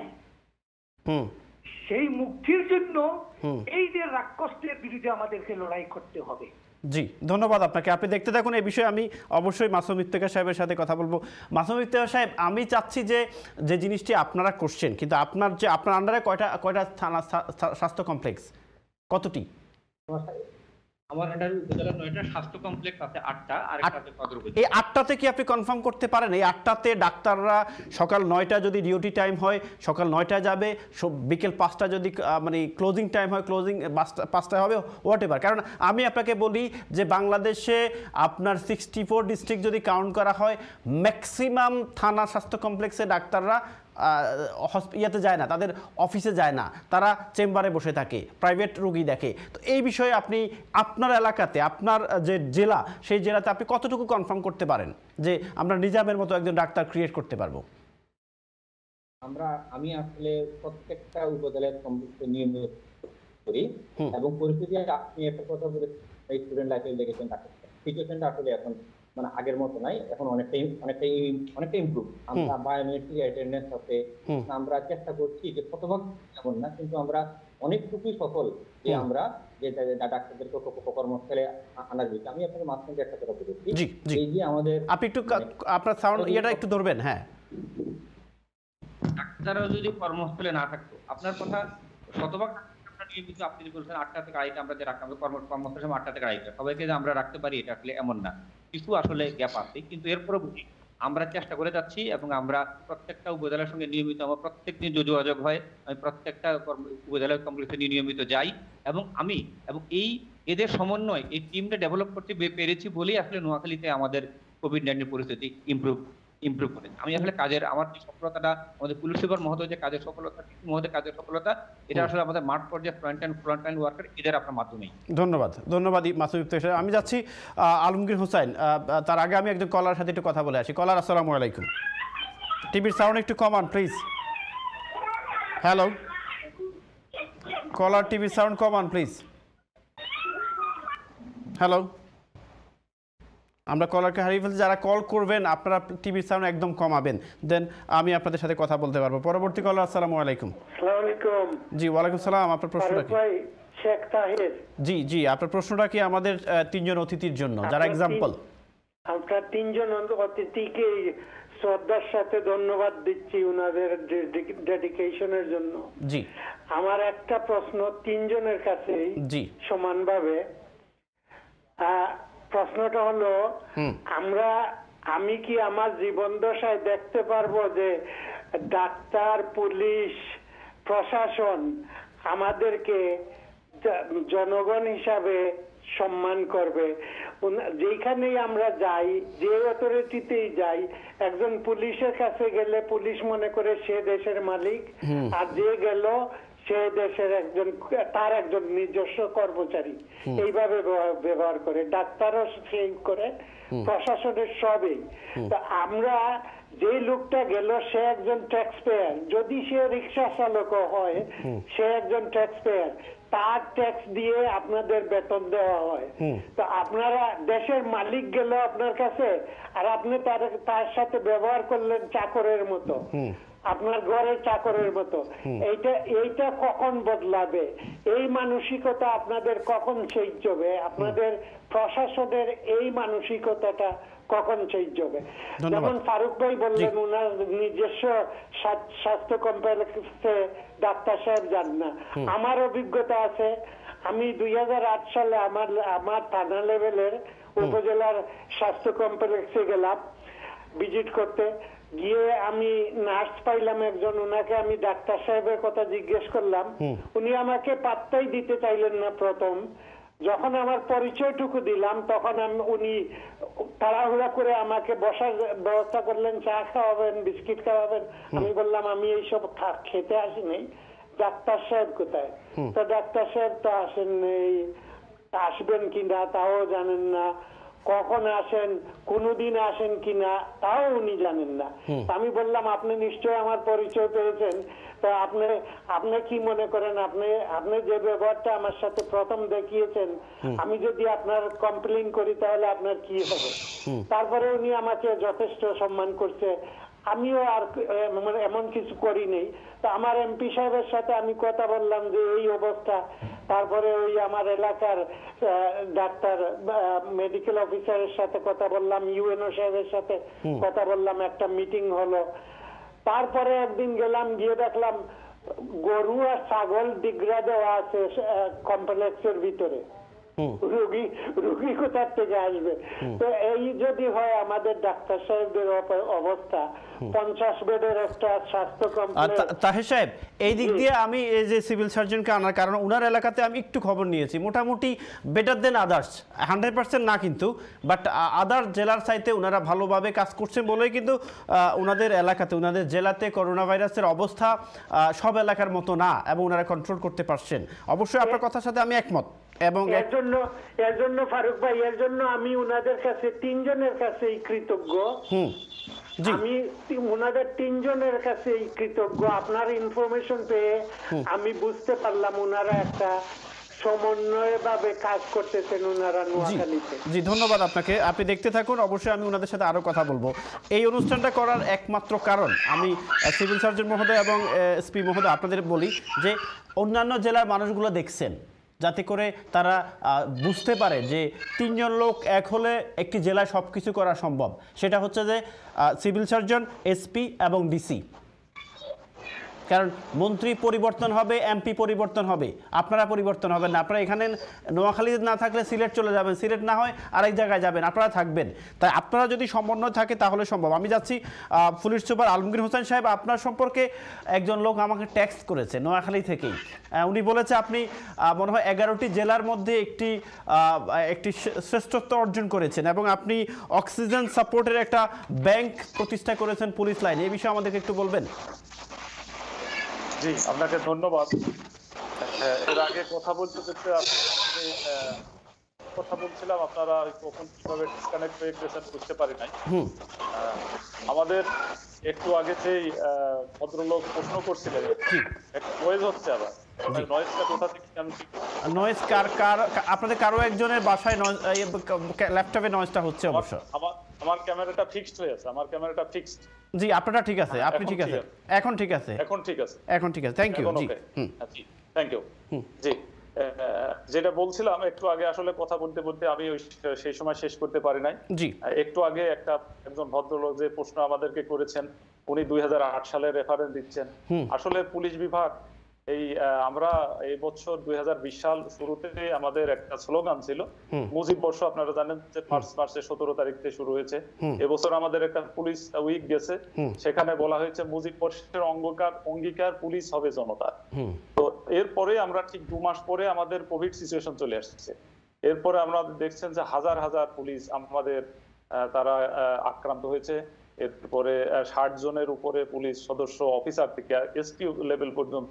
সেই মুক্তির জন্য এই যে রাক্ষসদের বিরুদ্ধে আমাদেরকে লড়াই করতে হবে। জি, ধন্যবাদ আপনাকে। আপনি দেখতে থাকুন, এই বিষয়ে আমি অবশ্যই মাসুম ইফতেখার সাহেবের সাথে কথা বলবো। মাসুম ইফতেখার সাহেব, আমি চাচ্ছি যে যে জিনিসটি আপনারা করছেন, কিন্তু আপনার যে আপনার আন্ডারে কয়টা কয়টা থানা স্বাস্থ্য কমপ্লেক্স, কতটি? আমার আন্ডারে উপজেলার নয়টা, স্বাস্থ্য কমপ্লেক্স আছে আটটা, আর একটাতে সদর উপজেলা। এই আটটাতে কি আপনি কনফার্ম করতে পারেন এই আটটাতে ডাক্তাররা সকাল নয়টা যদি ডিউটি টাইম হয় সকাল নয়টায় যাবে, বিকেল পাঁচটা যদি মানে ক্লোজিং টাইম হয় ক্লোজিং পাঁচটায় হবে, হোয়াট এভার? কারণ আমি আপনাকে বলি যে বাংলাদেশে আপনার সিক্সটি ফোর ডিস্ট্রিক্ট যদি কাউন্ট করা হয়, ম্যাক্সিমাম থানা স্বাস্থ্য কমপ্লেক্সে ডাক্তাররা ইয়েতে যায় না, তাদের অফিসে যায় না, তারা চেম্বারে বসে থাকে, প্রাইভেট রোগী দেখে। তো এই বিষয়ে আপনি আপনার এলাকাতে, আপনার যে জেলা, সেই জেলাতে আপনি কতটুকু কনফার্ম করতে পারেন যে আমরা নিজামের মতো একজন ডাক্তার ক্রিয়েট করতে পারবো? আমরা আমি আসলে প্রত্যেকটা উপজেলার কমপ্লেক্সে নিয়মিত করি, এবং পরিস্থিতি আপনি একটা কথা বলে স্টুডেন্ট লাইফে দেখেছেন, সিচুয়েশনটা আসলে এখন মানে আগের মতো নাই, এখন অনেকটাই অনেকটাই অনেকটা ইমপ্রুভ। আমরা বায়োমেট্রিক অ্যাটেন্ডেন্স আছে, আমরা চেষ্টা করছি যে শতভাগ এমন না, কিন্তু আমরা অনেকটুকুই সফল যে আমরা যে ডাক্তারদেরকে কর্মস্থলে আনার বিষয়ে। আমি আপনাকে মাঝখানে একটা কথা বলেছি, এই যে আমাদের আপনি একটু আপনার সাউন্ড ইয়েটা একটু ধরবেন। হ্যাঁ, ডাক্তাররা যদি কর্মস্থলে না থাকতো, আপনার কথা শতভাগ নিয়মিত আপনি বলছেন আটটা থেকে আড়াইটা আমরা যে রাখতে কর্মস্থলের সময় আটটা থেকে আড়াইটা সবাইকে যে আমরা রাখতে পারি এটা আসলে এমন না, কিছু আসলে গ্যাপ আছে, কিন্তু এরপরে আমরা চেষ্টা করে যাচ্ছি এবং আমরা প্রত্যেকটা উপজেলার সঙ্গে নিয়মিত আমার প্রত্যেক দিন যোগাযোগ হয়, আমি প্রত্যেকটা উপজেলার কমপ্লেক্সে নিয়মিত যাই, এবং আমি এবং এই এদের সমন্বয় এই টিমটা ডেভেলপ করতে পেরেছি বলেই আসলে নোয়াখালীতে আমাদের কোভিড নাইন্টিন পরিস্থিতি ইমপ্রুভ ইমপ্রুভ করে। আমি আসলে কাজের আমার যে সফলতাটা, আমাদের পুলিশ সুপার মহোদয় যে কাজের সফলতা, মহোদয় কাজের সফলতা, এটা আসলে আমাদের মাঠ পর্যায়ে front line front line worker এদের আপনার মাধ্যমেই। ধন্যবাদ ধন্যবাদ মাসুম ইফতেখার সাহেব। আমি যাচ্ছি আলমগীর হোসেন, তার আগে আমি একজন কলার সাথে একটু কথা বলে আসি। কলার, আসসালামু আলাইকুম। টিভির সাউন্ড একটু কমান প্লিজ। হ্যালো কলার, টিভির সাউন্ড কমান প্লিজ। হ্যালো, আমরা কলারকে হারিয়ে ফেলছি। যারা কল করবেন আপনারা টিভির সাউন্ড একদম কমাবেন, দেন আমি আপনাদের সাথে কথা বলতে পারবো। পরবর্তী কলার, আসসালামু আলাইকুম। আসসালামু আলাইকুম। জি, ওয়ালাইকুম সালাম। আপনার প্রশ্নটা কি? শেখ তাহির। জি জি, আপনার প্রশ্নটা কি আমাদের তিনজন অতিথির জন্য, যারা এক্সাম্পল? আপনার তিনজন অতিথিকে শ্রদ্ধার সাথে ধন্যবাদ দিচ্ছি ওনাদের ডেডিকেশনের জন্য। জি, আমার একটা প্রশ্ন তিনজনের কাছেই জি সমানভাবে। প্রশ্নটা হলো, আমরা আমি কি আমার জীবন দশায় দেখতে পারবো যে ডাক্তার, পুলিশ, প্রশাসন আমাদেরকে জনগণ হিসাবে সম্মান করবে? যেখানেই আমরা যাই, যে অথরিটিতেই যাই, একজন পুলিশের কাছে গেলে পুলিশ মনে করে সে দেশের মালিক, আর যে গেল সে দেশের একজন, তার একজন নিজস্ব কর্মচারী, এইভাবে ব্যবহার করে। ডাক্তারও সেই করে, প্রশাসনের সবই। তো আমরা যে লোকটা গেল সে একজন ট্যাক্স পেয়ার, যদি সে রিক্সা চালক হয় সে একজন ট্যাক্স পেয়ার, তার ট্যাক্স দিয়ে আপনাদের বেতন দেওয়া হয়। তো আপনারা দেশের মালিক গেল আপনার কাছে, আর আপনি তার তার সাথে ব্যবহার করলেন চাকরের মতো, আপনার ঘরের চাকরের মতো। এইটা এইটা কখন বদলাবে? এই মানসিকতা আপনাদের কখন চেঞ্জ হবে? আপনাদের প্রশাসনের এই মানসিকতাটা কখন চেঞ্জ হবে? যেমন ফারুক ভাই বললেন ওনার নিজস্ব স্বাস্থ্য কমপ্লেক্সে ডাক্তার সাহেব যান না। আমার অভিজ্ঞতা আছে, আমি দুই হাজার আট সালে আমার আমার থানা লেভেলের উপজেলার স্বাস্থ্য কমপ্লেক্সে গেলাম ভিজিট করতে। গিয়ে আমি নার্স পাইলাম একজন, ওনাকে আমি ডাক্তার সাহেবের কথা জিজ্ঞেস করলাম, উনি আমাকে পাত্তাই দিতে চাইলেন না প্রথম। যখন আমার পরিচয়টুকু দিলাম তখন আমি উনি তাড়াহুড়া করে আমাকে বসার ব্যবস্থা করলেন, চা খাওয়াবেন, বিস্কিট খাওয়াবেন। আমি বললাম আমি এইসব খেতে আসিনি, ডাক্তার সাহেব কোথায়? তো ডাক্তার সাহেব তো আসেন, আসবেন কিনা তাও জানেন না, কখন আসেন, কোনদিন আসেন কিনা তাও উনি জানেন না। আমি বললাম আপনি নিশ্চয়ই আমার পরিচয় পেয়েছেন, তো আপনি আপনি কি মনে করেন, আপনি আপনি যে ব্যবহারটা আমার সাথে প্রথম দেখিয়েছেন, আমি যদি আপনার কমপ্লেইন করি তাহলে আপনার কি হবে? তারপরে উনি আমাকে যথেষ্ট সম্মান করছে, আমিও আর এমন কিছু করিনি। তো আমার এমপি সাহেবের সাথে আমি কথা বললাম যে এই অবস্থা, তারপরে ওই আমার এলাকার ডাক্তার মেডিকেল অফিসারের সাথে কথা বললাম, ইউএনও সাহেবের সাথে কথা বললাম, একটা মিটিং হলো। তারপরে একদিন গেলাম, গিয়ে দেখলাম গরু আর ছাগল ডিগ্রা দেওয়া আছে কমপ্লেক্সের ভিতরে। রোগী রোগী কোথার থেকে আসবে? তো এই যদি হয় আমাদের ডাক্তার সাহেবদের অবস্থা, পঞ্চাশ বেডের একটা স্বাস্থ্য কমপ্লেক্স। তাহের সাহেব, এই দিক দিয়ে আমি এই যে সিভিল সার্জনকে আনার কারণ, ওনার এলাকাতে আমি একটু খবর নিয়েছি, মোটামুটি better than others, hundred percent না কিন্তু, বাট আদার জেলার চাইতে ওনারা ভালোভাবে কাজ করছেন বলেই কিন্তু ওনাদের এলাকাতে, ওনাদের জেলাতে করোনা ভাইরাসের অবস্থা সব এলাকার মতো না, এবং ওনারা কন্ট্রোল করতে পারছেন। অবশ্যই আপনার কথার সাথে আমি একমত। এবং এর জন্য এর জন্য ফারুক ভাই, এর জন্য আমি উনাদের কাছে তিনজনের কাছেই কৃতজ্ঞ। আমি উনাদের তিনজনের কাছেই কৃতজ্ঞ। আপনার ইনফরমেশন পেয়ে আমি বুঝতে পারলাম উনারা একটা সমন্বয়ভাবে কাজ করতেছেন উনারা নোয়াখালীতে। জি, ধন্যবাদ আপনাকে। আপনি দেখতে থাকুন, অবশ্যই আমি ওনাদের সাথে আরো কথা বলবো। এই অনুষ্ঠানটা করার একমাত্র কারণ, আমি সিভিল সার্জন মহোদয় এবং এসপি মহোদয় আপনাদের বলি যে অন্যান্য জেলার মানুষগুলো দেখছেন, যাতে করে তারা বুঝতে পারে যে তিনজন লোক এক হলে একটি জেলায় সব কিছু করা সম্ভব। সেটা হচ্ছে যে সিভিল সার্জন, এসপি এবং ডিসি। কারণ মন্ত্রী পরিবর্তন হবে, এমপি পরিবর্তন হবে, আপনারা পরিবর্তন হবেন না। আপনারা এখানে নোয়াখালীতে না থাকলে সিলেট চলে যাবেন, সিলেট না হয় আরেক জায়গায় যাবেন, আপনারা থাকবেন। তাই আপনারা যদি সমন্বয় থাকে তাহলে সম্ভব। আমি যাচ্ছি পুলিশ সুপার আলমগীর হোসেন সাহেব, আপনার সম্পর্কে একজন লোক আমাকে টেক্সট করেছে নোয়াখালী থেকেই। উনি বলেছে আপনি মনে হয় এগারোটি জেলার মধ্যে একটি একটি শ্রেষ্ঠত্ব অর্জন করেছেন, এবং আপনি অক্সিজেন সাপোর্টের একটা ব্যাংক প্রতিষ্ঠা করেছেন পুলিশ লাইনে। এই বিষয়ে আমাদেরকে একটু বলবেন? জি, আপনাকে ধন্যবাদ। এর আগে কথা বলতে বলতে কথা বলছিলাম, আপনারা কখন কিভাবে ডিসকানেক্ট হয়ে গেছেন বুঝতে পারি নাই। আমাদের একটু আগে যেই ভদ্রলোক প্রশ্ন করছিলেন, নয়েজ হচ্ছে, আবার নয়েজটা কোথা থেকে? নয়েজ কার কার আপনাদের কারো একজনের বাসায় ল্যাপটপে নয়েজটা হচ্ছে? অবশ্য আমার আমার ক্যামেরাটা ফিক্সড হয়ে আছে, আমার ক্যামেরাটা ফিক্সড। জি, আপনারটা ঠিক আছে, আপনি ঠিক আছে, এখন ঠিক আছে, এখন ঠিক আছে, এখন ঠিক আছে। Thank you. জি, জি, থ্যাংক ইউ। জি, যেটা বলছিলাম একটু আগে, আসলে কথা বলতে বলতে আমি সেই সময় শেষ করতে পারি নাই। জি, একটু আগে একটা একজন ভদ্রলোক যে প্রশ্ন আমাদেরকে করেছেন, উনি দুই হাজার আট সালে রেফারেন্স দিচ্ছেন। আসলে পুলিশ বিভাগ এই আমরা এই বছর দুই হাজার বিশ সাল শুরুতে আমাদের একটা স্লোগান ছিল মুজিব বর্ষ। আপনারা জানেন যে পাঁচ মার্চের সতেরো তারিখ থেকে শুরু হয়েছে। এবছর আমাদের একটা পুলিশ উইক গেছে, সেখানে বলা হয়েছে মুজিব বর্ষের অঙ্গীকার অঙ্গীকার পুলিশ হবে জনতা। তো এরপরে আমরা ঠিক দু মাস পরে আমাদের কোভিড সিচুয়েশন চলে আসছে। এরপরে আমরা দেখছেন যে হাজার হাজার পুলিশ আমাদের তারা আক্রান্ত হয়েছে। এরপরে ষাট জনের উপরে পুলিশ সদস্য, অফিসার থেকে এসপি লেভেল পর্যন্ত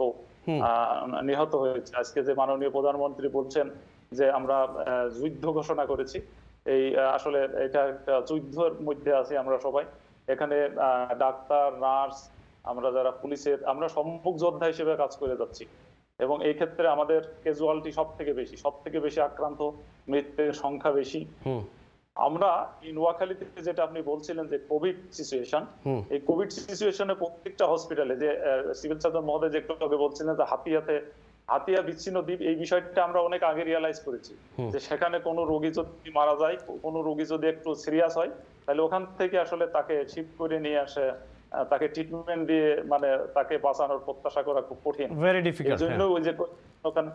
নিহত হয়েছে। আজকে যে মাননীয় প্রধানমন্ত্রী বলছেন যে আমরা যুদ্ধ ঘোষণা করেছি, এই আসলে এটা একটা যুদ্ধের মধ্যে আছি আমরা সবাই। এখানে ডাক্তার, নার্স, আমরা যারা পুলিশের, আমরা সম্মুখ যোদ্ধা হিসেবে কাজ করে যাচ্ছি, এবং এই ক্ষেত্রে আমাদের ক্যাজুয়ালিটি সব থেকে বেশি, সব থেকে বেশি আক্রান্ত, মৃত্যুর সংখ্যা বেশি। আমরা এই নোয়াখালীতে যেটা আপনি বলছিলেন যে কোভিড সিচুয়েশন, এই কোভিড সিচুয়েশনে প্রত্যেকটা হসপিটালে যে সিভিল সার্জন মহোদয় যে একটু আগে বলছিলেন যে হাতিয়াতে হাতিয়া বিচ্ছিন্ন দ্বীপ, এই বিষয়টা আমরা অনেক আগে রিয়ালাইজ করেছি যে সেখানে কোনো রোগী যদি মারা যায়, কোনো রোগী যদি একটু সিরিয়াস হয়, তাহলে ওখান থেকে আসলে তাকে শিফট করে নিয়ে আসে, তাকে ট্রিটমেন্ট দিয়ে মানে তাকে বাঁচানোর প্রত্যাশা করা খুব কঠিন। এই জন্য ওই যে ওখানে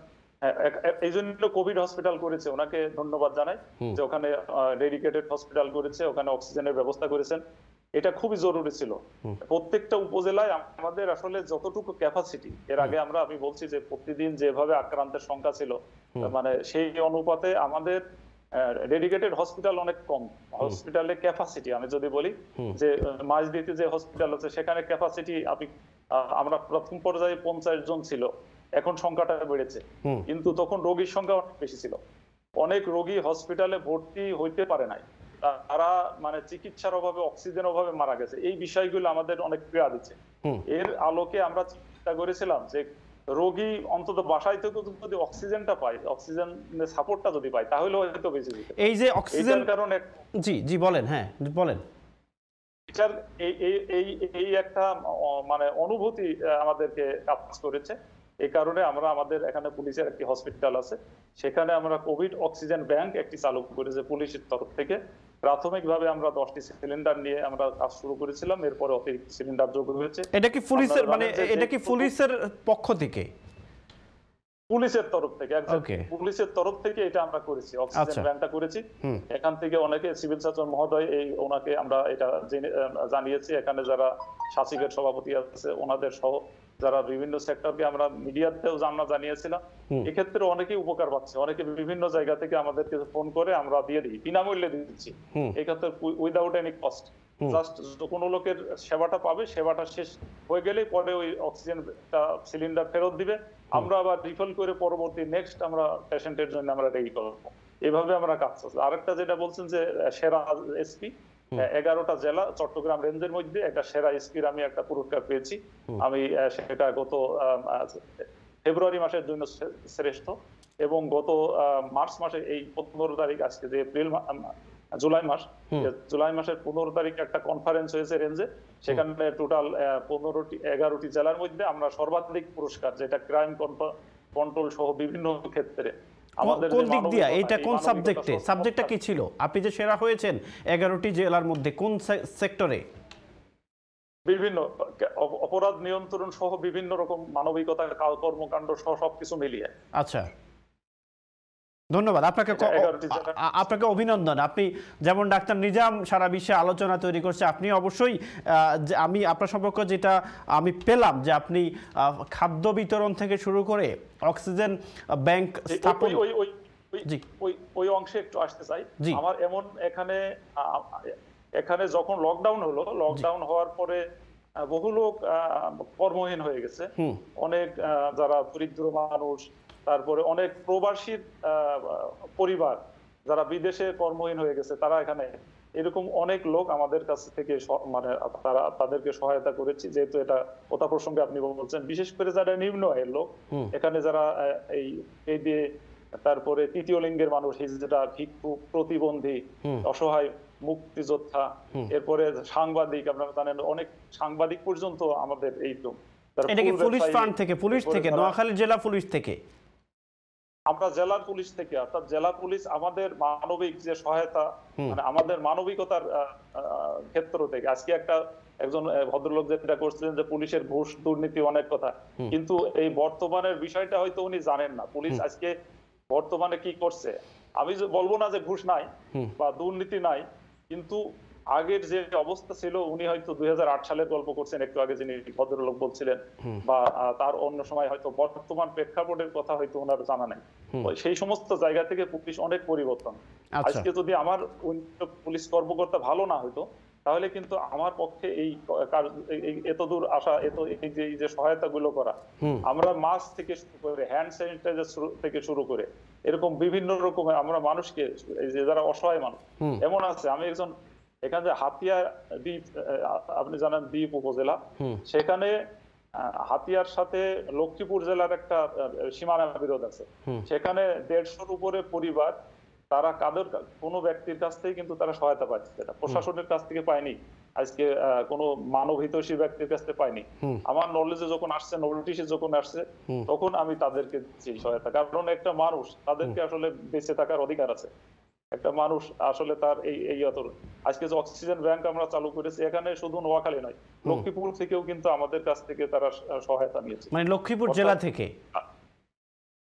এই জন্য কোভিড হসপিটাল করেছে, ওনাকে ধন্যবাদ জানাই যে ওখানে ডেডিকেটেড হসপিটাল করেছে, ওখানে অক্সিজেনের ব্যবস্থা করেছেন। এটা খুবই জরুরি ছিল। প্রত্যেকটা উপজেলায় আমাদের আসলে যতটুকু ক্যাপাসিটি, এর আগে আমরা আমি বলছি যে প্রতিদিন যেভাবে আক্রান্তের সংখ্যা ছিল, মানে সেই অনুপাতে আমাদের ডেডিকেটেড হসপিটাল অনেক কম। হসপিটালে ক্যাপাসিটি আমি যদি বলি যে মাঝদিতে যে হসপিটাল আছে সেখানে ক্যাপাসিটি আমি আমরা প্রথম পর্যায়ে পঞ্চাশ জন ছিল, এখন সংখ্যাটা বেড়েছে, কিন্তু তখন রোগীর সংখ্যা অনেক বেশি ছিল। অনেক রোগী হসপিটালে ভর্তি হইতে পারে নাই, তারা মানে চিকিৎসার অভাবে অক্সিজেন অভাবে মারা গেছে। এই বিষয়গুলো আমাদের অনেক পীড়া দিচ্ছে। এর আলোকে আমরা চিন্তা করেছিলাম যে রোগী অন্তত বাসায় থেকে যদি অক্সিজেনটা পায়, অক্সিজেন সাপোর্টটা যদি পায় তাহলে হয়তো বেঁচে যেত। এই যে অক্সিজেন কারণে জি জি বলেন, হ্যাঁ বলেন। এই এই এই একটা মানে অনুভূতি আমাদেরকে কাজ করেছে। এই কারণে আমরা আমাদের এখানে পুলিশের একটি হসপিটাল আছে, সেখানে আমরা কোভিড অক্সিজেন ব্যাংক একটি চালু করেছে পুলিশের তরফ থেকে। প্রাথমিকভাবে আমরা দশটি সিলিন্ডার নিয়ে আমরা কাজ শুরু করেছিলাম, এরপরে অতিরিক্ত সিলিন্ডার যোগ হয়েছে। এটা কি পুলিশের মানে এটা কি পুলিশের পক্ষ থেকে? পুলিশের তরফ থেকে, পুলিশের তরফ থেকে এটা আমরা করেছি, অক্সিজেন ব্যাংকটা করেছি। এখান থেকে অনেকে সিভিল সার্জন মহোদয় এই ওনাকে আমরা এটা জানিয়েছি। এখানে যারা শাসিকের সভাপতি আছে ওনাদের সহ যারা বিভিন্ন সেক্টরকে আমরা মিডিয়াতেও আমরা জানিয়েছিলাম, এক্ষেত্রে অনেকেই উপকার পাচ্ছে। অনেকে বিভিন্ন জায়গা থেকে আমাদেরকে ফোন করে আমরা দিয়ে দিই, বিনামূল্যে দিচ্ছি, এক্ষেত্রে উইদাউট এনি কস্ট। জাস্ট কোনো লোকের সেবাটা পাবে, সেবাটা শেষ হয়ে গেলে পরে ওই অক্সিজেনটা সিলিন্ডার ফেরত দিবে, আমরা আবার রিফিল করে পরবর্তী নেক্সট আমরা পেশেন্টের জন্য আমরা রেডি করবো। এভাবে আমরা কাজ করছি। আরেকটা যেটা বলছেন যে সেরা এসপি, এগারোটা জেলা চট্টগ্রাম রেঞ্জের মধ্যে একটা সেরা এসপির আমি একটা পুরস্কার পেয়েছি। আমি সেটা গত ফেব্রুয়ারি মাসের জন্য শ্রেষ্ঠ, এবং গত মার্চ মাসে এই পনেরো তারিখ আজকে যে এপ্রিল জুলাই মাস, জুলাই মাসের পনেরো তারিখে একটা কনফারেন্স হয়েছে রেঞ্জে, সেখানে টোটাল পনেরোটি এগারোটি জেলার মধ্যে আমরা সর্বাধিক পুরস্কার, যেটা ক্রাইম কন্ট্রোল সহ বিভিন্ন ক্ষেত্রে কোন দিক দিয়ে, এটা কোন সাবজেক্টে, সাবজেক্টটা কি ছিল? আপনি যে সেরা হয়েছেন এগারোটি জেলার মধ্যে কোন সেক্টরে? বিভিন্ন অপরাধ নিয়ন্ত্রণ সহ বিভিন্ন রকম মানবিকতা কর্মকাণ্ড সহ সবকিছু মিলিয়ে। আচ্ছা, ধন্যবাদ আপনাকে, আপনাকে অভিনন্দন। আপনি যেমন ডাক্তার নিজাম সারা বিশ্বে আলোচনা তৈরি করছে, আপনি অবশ্যই, আমি আপনার সম্পর্কে যেটা আমি পেলাম যে আপনি খাদ্য বিতরণ থেকে শুরু করে অক্সিজেন ব্যাংক স্থাপন, ওই ওই অংশে একটু আসতে চাই। আমার এমন এখানে এখানে যখন লকডাউন হলো, লকডাউন হওয়ার পরে বহু লোক কর্মহীন হয়ে গেছে, অনেক যারা দরিদ্র মানুষ, তারপরে অনেক প্রবাসীর পরিবার যারা বিদেশে কর্মহীন হয়ে গেছে, তারা এখানে এরকম অনেক লোক আমাদের কাছ থেকে মানে তারা তাদেরকে সহায়তা করেছি। যেহেতু এটা কথা প্রসঙ্গে আপনি বলছেন, বিশেষ করে যারা নিম্ন আয়ের লোক, এখানে যারা এই এই দিয়ে তারপরে তৃতীয় লিঙ্গের মানুষ, হিজড়া, ভিক্ষুক, প্রতিবন্ধী, অসহায় মুক্তিযোদ্ধা, এরপরে সাংবাদিক, আপনারা জানেন অনেক সাংবাদিক পর্যন্ত আমাদের এই তো এটা কি পুলিশ ফান্ড থেকে, পুলিশ থেকে, নোয়াখালী জেলা পুলিশ থেকে, আমরা জেলার পুলিশ থেকে, অর্থাৎ জেলা পুলিশ আমাদের মানবিক যে সহায়তা, মানে আমাদের মানবিকতার ক্ষেত্র থেকে। আজকে একটা একজন ভদ্রলোক যেটা করছিলেন যে পুলিশের ঘুষ দুর্নীতি অনেক কথা, কিন্তু এই বর্তমানের বিষয়টা হয়তো উনি জানেন না। পুলিশ আজকে বর্তমানে কি করছে, আমি বলবো না যে ঘুষ নাই বা দুর্নীতি নাই, কিন্তু আগের যে অবস্থা ছিল, উনি হয়তো দুই হাজার আট সালের গল্প করছেন একটু আগে, যিনি ভদ্রলোক বলছিলেন, বা তার অন্য সময় হয়তো বর্তমান প্রেক্ষাপটের কথা হয়তো ওনার জানা নাই। সেই সমস্ত জায়গা থেকে পুলিশ অনেক পরিবর্তন। আজকে যদি আমার পুলিশ কর্মকর্তা ভালো না হইতো, তাহলে কিন্তু আমার পক্ষে এই এত দূর আসা, এত এই যে এই যে সহায়তা গুলো করা, আমরা মাস্ক থেকে শুরু করে হ্যান্ড স্যানিটাইজার থেকে শুরু করে এরকম বিভিন্ন রকমের আমরা মানুষকে, এই যে যারা অসহায় মানুষ এমন আছে, আমি একজন এখানে যে হাতিয়া দ্বীপ, আপনি জানেন দ্বীপ উপজেলা, সেখানে হাতিয়ার সাথে লক্ষ্মীপুর জেলার একটা সীমানা বিরোধ আছে, সেখানে দেড়শোর উপরে পরিবার, তারা কাদের কোনো ব্যক্তির কাছ থেকে কিন্তু তারা সহায়তা পাচ্ছে, এটা প্রশাসনের কাছ থেকে পায়নি, আজকে কোনো মানবহিতৈষী ব্যক্তির কাছ থেকে পায়নি। আমার নলেজে যখন আসছে, নোটিশে যখন আসছে, তখন আমি তাদেরকে দিচ্ছি সহায়তা। কারণ একটা মানুষ, তাদেরকে আসলে বেঁচে থাকার অধিকার আছে। একটা মানুষ আসলে তার এই এই আজকে যে অক্সিজেন ব্যাংক আমরা চালু করেছি, এখানে শুধু নোয়াখালী নয়, লক্ষ্মীপুর থেকেও কিন্তু আমাদের কাছ থেকে তারা সহায়তা নিয়েছে, মানে লক্ষ্মীপুর জেলা থেকে,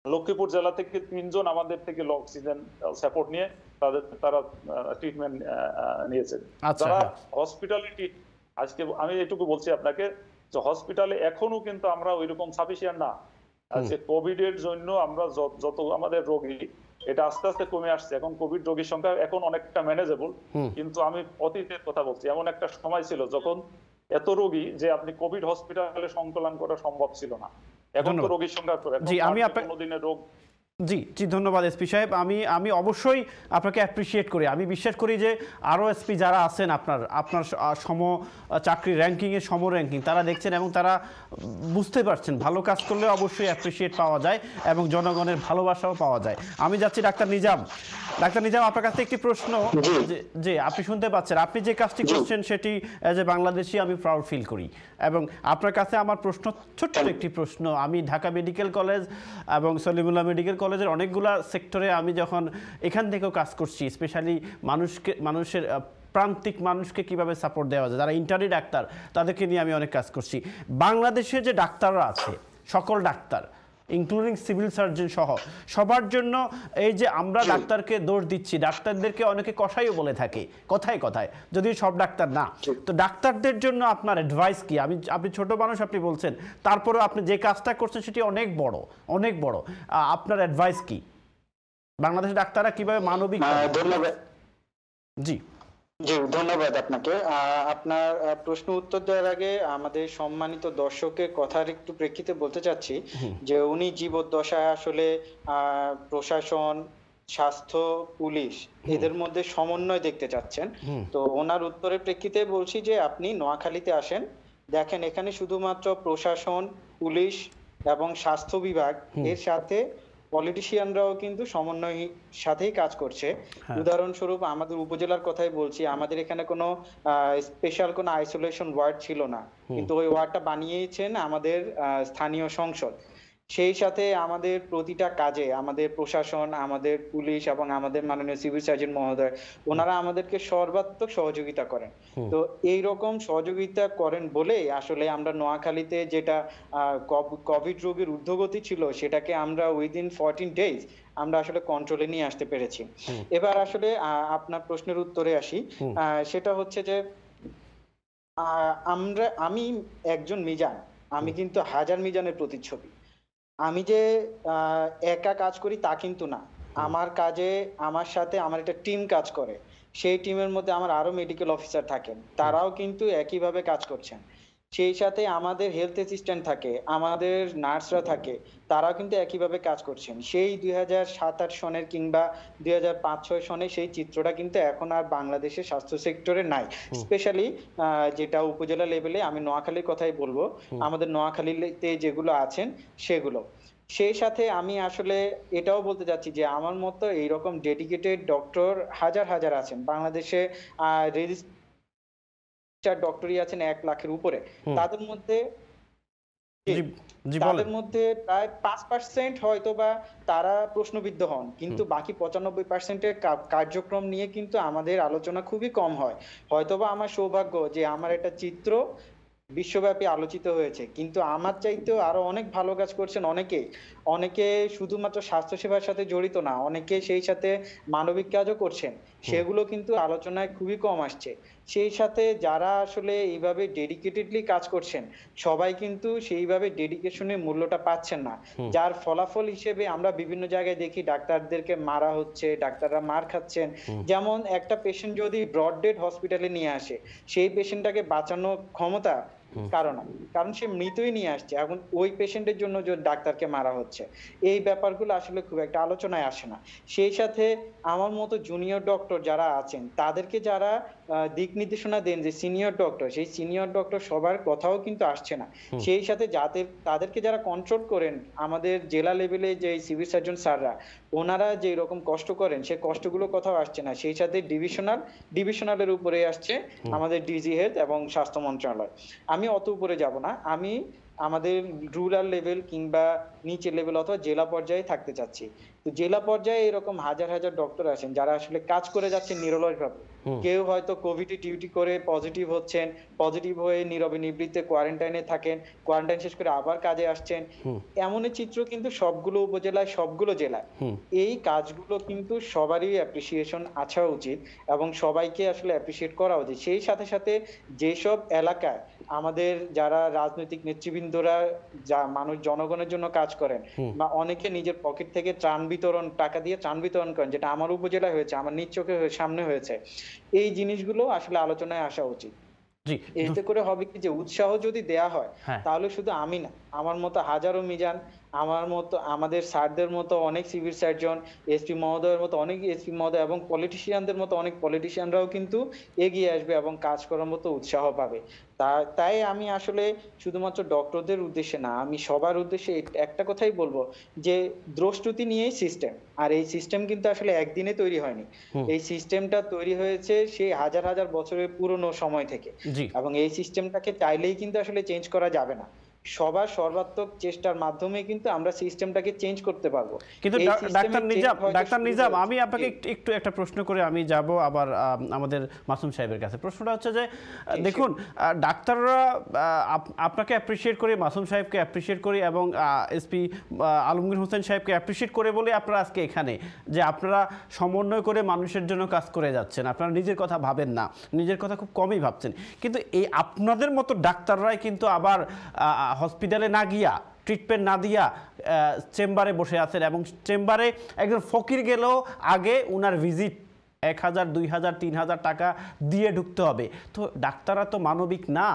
লক্ষ্মীপুর জেলা থেকে তিনজন আমাদের থেকে অক্সিজেন সাপোর্ট নিয়ে তাদের তারা ট্রিটমেন্ট নিয়েছেন। যারা হসপিটালিটি, আজকে আমি এটুকু বলছি আপনাকে যে হসপিটালে এখনো কিন্তু আমরা ওইরকম সাফিসিয়েন্ট না। আজকে কোভিড এর জন্য আমরা যত আমাদের রোগী এটা আস্তে আস্তে কমে আসছে, এখন কোভিড রোগীর সংখ্যা এখন অনেকটা ম্যানেজেবল। কিন্তু আমি অতীতের কথা বলছি, এমন একটা সময় ছিল যখন এত রোগী যে আপনি কোভিড হসপিটালে সংকলন করা সম্ভব ছিল না। এখন তো রোগীর সংখ্যা জি আমি আপনার কোনোদিনের রোগ জি জি ধন্যবাদ এসপি সাহেব। আমি আমি অবশ্যই আপনাকে অ্যাপ্রিসিয়েট করি। আমি বিশ্বাস করি যে আরও এসপি যারা আছেন আপনার আপনার সম চাকরি র্যাঙ্কিংয়ে সম র্যাঙ্কিং তারা দেখছেন এবং তারা বুঝতে পারছেন ভালো কাজ করলে অবশ্যই অ্যাপ্রিসিয়েট পাওয়া যায় এবং জনগণের ভালোবাসাও পাওয়া যায়। আমি যাচ্ছি ডাক্তার নিজাম। ডাক্তার নিজাম, আপনার কাছে একটি প্রশ্ন, যে আপনি শুনতে পাচ্ছেন, আপনি যে কাজটি করছেন সেটি অ্যাজ এ বাংলাদেশি আমি প্রাউড ফিল করি। এবং আপনার কাছে আমার প্রশ্ন, ছোট্ট একটি প্রশ্ন, আমি ঢাকা মেডিকেল কলেজ এবং সলিমুল্লাহ মেডিকেল কলেজের অনেকগুলা সেক্টরে আমি যখন এখান থেকেও কাজ করছি, স্পেশালি মানুষকে মানুষের প্রান্তিক মানুষকে কিভাবে সাপোর্ট দেওয়া যায়, যারা ইন্টার্নি ডাক্তার তাদেরকে নিয়ে আমি অনেক কাজ করছি। বাংলাদেশে যে ডাক্তাররা আছে, সকল ডাক্তার ইনক্লুডিং সিভিল সার্জন সহ সবার জন্য এই যে আমরা ডাক্তারকে দোষ দিচ্ছি, ডাক্তারদেরকে অনেকে কষাইও বলে থাকে কথায় কথায়, যদিও সব ডাক্তার না। তো ডাক্তারদের জন্য আপনার অ্যাডভাইস কি? আমি আপনি ছোট মানুষ আপনি বলছেন, তারপরেও আপনি যে কাজটা করছেন সেটি অনেক বড় অনেক বড়। আপনার অ্যাডভাইস কি? বাংলাদেশের ডাক্তাররা কিভাবে মানবিক? ধন্যবাদ। জি জি ধন্যবাদ আপনাকে। আপনার প্রশ্ন উত্তর দেওয়ার আগে আমাদের সম্মানিত দর্শকের কথার একটু প্রেক্ষিতে বলতে চাচ্ছি যে উনি জীবদ্দশায় আসলে প্রশাসন, স্বাস্থ্য, পুলিশ এদের মধ্যে সমন্বয় দেখতে চাচ্ছেন। তো ওনার উত্তরের প্রেক্ষিতে বলছি যে আপনি নোয়াখালীতে আসেন, দেখেন এখানে শুধুমাত্র প্রশাসন, পুলিশ এবং স্বাস্থ্য বিভাগ এর সাথে পলিটিশিয়ানরাও কিন্তু সমন্বয়ের সাথেই কাজ করছে। উদাহরণস্বরূপ আমাদের উপজেলার কথাই বলছি, আমাদের এখানে কোনো স্পেশাল কোনো আইসোলেশন ওয়ার্ড ছিল না, কিন্তু ওই ওয়ার্ডটা বানিয়েছেন আমাদের স্থানীয় সংসদ। সেই সাথে আমাদের প্রতিটা কাজে আমাদের প্রশাসন, আমাদের পুলিশ এবং আমাদের মাননীয় সিভিল সার্জন মহোদয় ওনারা আমাদেরকে সর্বাত্মক সহযোগিতা করেন। তো এই রকম সহযোগিতা করেন বলেই আসলে আমরা নোয়াখালীতে যেটা কোভিড রোগের ঊর্ধ্বগতি ছিল সেটাকে আমরা উইদিন ফোরটিন ডেজ আমরা আসলে কন্ট্রোলে নিয়ে আসতে পেরেছি। এবার আসলে আপনার প্রশ্নের উত্তরে আসি, সেটা হচ্ছে যে আমরা আমি একজন মিজান, আমি কিন্তু হাজার মিজানের প্রতিচ্ছবি। আমি যে একা কাজ করি তা কিন্তু না, আমার কাজে আমার সাথে আমার একটা টিম কাজ করে, সেই টিমের মধ্যে আমার আরো মেডিকেল অফিসার থাকেন, তারাও কিন্তু একইভাবে কাজ করছেন। সেই সাথে আমাদের হেলথ অ্যাসিস্ট্যান্ট থাকে, আমাদের নার্সরা থাকে, তারাও কিন্তু একইভাবে কাজ করছেন। সেই দুই হাজার সাত আট সনের কিংবা দুই হাজার পাঁচ ছয় সনে সেই চিত্রটা কিন্তু এখন আর বাংলাদেশের স্বাস্থ্য সেক্টরে নাই। স্পেশালি যেটা উপজেলা লেভেলে, আমি নোয়াখালীর কথাই বলবো, আমাদের নোয়াখালীতে যেগুলো আছেন সেগুলো। সেই সাথে আমি আসলে এটাও বলতে চাচ্ছি যে আমার মতো এইরকম ডেডিকেটেড ডক্টর হাজার হাজার আছেন বাংলাদেশে। আহ রেজিস্টার ডক্টরই আছেন এক লাখের উপরে। তাদের মধ্যে তাদের মধ্যে প্রায় পাঁচ পার্সেন্ট হয়তো বা তারা প্রশ্নবিদ্ধ হন, কিন্তু বাকি পঁচানব্বই পার্সেন্টের কার্যক্রম নিয়ে কিন্তু আমাদের আলোচনা খুবই কম হয়। হয়তোবা আমার সৌভাগ্য যে আমার একটা চিত্র বিশ্বব্যাপী আলোচিত হয়েছে, কিন্তু আমার চাইতেও আরো অনেক ভালো কাজ করছেন অনেকে। অনেকে শুধুমাত্র স্বাস্থ্যসেবার সাথে জড়িত না, অনেকে সেই সাথে মানবিক কাজও করছেন, সেগুলো কিন্তু আলোচনায় খুবই কম আসছে। সেই সাথে যারা আসলে এইভাবে ডেডিকেটেডলি কাজ করছেন সবাই কিন্তু সেইভাবে ডেডিকেশনের মূল্যটা পাচ্ছেন না, যার ফলাফল হিসেবে আমরা বিভিন্ন জায়গায় দেখি ডাক্তারদেরকে মারা হচ্ছে, ডাক্তাররা মার খাচ্ছেন। যেমন একটা পেশেন্ট যদি ব্রড ডেড হসপিটালে নিয়ে আসে, সেই পেশেন্টটাকে বাঁচানোর ক্ষমতা কারণ কারণ সে মৃতই নিয়ে আসছে, এখন ওই পেশেন্টের জন্য যে ডাক্তারকে মারা হচ্ছে, এই ব্যাপারগুলো আসলে খুব একটা আলোচনায় আসে না। সেই সাথে আমার মতো জুনিয়র ডক্টর যারা আছেন তাদেরকে যারা দিক নির্দেশনা দেন যে সিনিয়র ডক্টর, সেই সিনিয়র ডক্টর সবার কথাও কিন্তু আসছে না। সেই সাথে যাদের তাদেরকে যারা কন্ট্রোল করেন আমাদের জেলা লেভেলে যে সিভিল সার্জন স্যাররা, ওনারা যে রকম কষ্ট করেন সেই কষ্টগুলো কথাও আসছে না। সেই সাথে ডিভিশনাল ডিভিশনালের উপরে আসছে আমাদের ডিজি হেলথ এবং স্বাস্থ্য মন্ত্রণালয়। আমি অত উপরে যাব না, আমি আমাদের রুরাল লেভেল কিংবা নিচের লেভেল অথবা জেলা পর্যায়ে থাকতে চাচ্ছি। তো জেলা পর্যায়ে এরকম হাজার হাজার ডক্টর আছেন যারা আসলে কাজ করে যাচ্ছেন নিরলসভাবে। কেউ হয়তো কোভিডে ডিউটি করে পজিটিভ হচ্ছেন, পজিটিভ হয়ে নীরবে নিবৃত্তে কোয়ারেন্টাইনে থাকেন, কোয়ারেন্টাইন শেষ করে আবার কাজে আসছেন। এমনই চিত্র কিন্তু সবগুলো উপজেলায়, সবগুলো জেলায়। এই কাজগুলো কিন্তু সবারই অ্যাপ্রিসিয়েশন আসা উচিত এবং সবাইকে আসলে অ্যাপ্রিসিয়েট করা উচিত। সেই সাথে সাথে যেসব এলাকায় আমাদের যারা রাজনৈতিক নেতৃবৃন্দরা যা মানুষ জনগণের জন্য কাজ করেন বা অনেকে নিজের পকেট থেকে ত্রাণ বিতরণ, টাকা দিয়ে ত্রাণ বিতরণ করেন, যেটা আমার উপজেলায় হয়েছে, আমার নিজ চোখে সামনে হয়েছে, এই জিনিসগুলো আসলে আলোচনায় আসা উচিত। এতে করে হবে কি যে উৎসাহ যদি দেয়া হয় তাহলে শুধু আমি না, আমার মতো হাজারো মিজান, আমার মতো আমাদের স্যারদের মতো অনেক সিভিল সার্জন, এসপি মহোদয়ের মতো অনেক এসপি মহোদয় এবং পলিটিশিয়ানদের মতো অনেক পলিটিশিয়ানরাও কিন্তু এগিয়ে আসবে এবং কাজ করার মতো উৎসাহ পাবে। তাই আমি আসলে শুধুমাত্র ডক্টরদের উদ্দেশ্যে না, আমি সবার উদ্দেশ্যে একটা কথাই বলবো যে দ্রষ্টতি নিয়েই সিস্টেম, আর এই সিস্টেম কিন্তু আসলে একদিনে তৈরি হয়নি। এই সিস্টেমটা তৈরি হয়েছে সেই হাজার হাজার বছরের পুরনো সময় থেকে, এবং এই সিস্টেমটাকে চাইলেই কিন্তু আসলে চেঞ্জ করা যাবে না। সবার সর্বাত্মক চেষ্টার মাধ্যমে কিন্তু আমরা সিস্টেমটাকে চেঞ্জ করতে পারবো। কিন্তু ডাক্তার নিজাম, ডাক্তার নিজাম আমি আপনাকে একটু একটা প্রশ্ন করে আমি যাব আবার আমাদের মাসুম সাহেবের কাছে। প্রশ্নটা হচ্ছে যে দেখুন, ডাক্তাররা আপনাকে অ্যাপ্রিসিয়েট করে, মাসুম সাহেবকে অ্যাপ্রিসিয়েট করি এবং এসপি আলমগীর হোসেন সাহেবকে অ্যাপ্রিসিয়েট করে বলে আপনারা আজকে এখানে, যে আপনারা সমন্বয় করে মানুষের জন্য কাজ করে যাচ্ছেন, আপনারা নিজের কথা ভাবেন না, নিজের কথা খুব কমই ভাবছেন। কিন্তু এই আপনাদের মতো ডাক্তাররাই কিন্তু আবার হসপিটালে না গিয়া, ট্রিটমেন্ট না দিয়া চেম্বারে বসে আছেন, এবং চেম্বারে একজন ফকির গেলেও আগে উনার ভিজিট এক হাজার দুই হাজার তিন হাজার টাকা দিয়ে ঢুকতে হবে। তো ডাক্তাররা তো মানবিক না,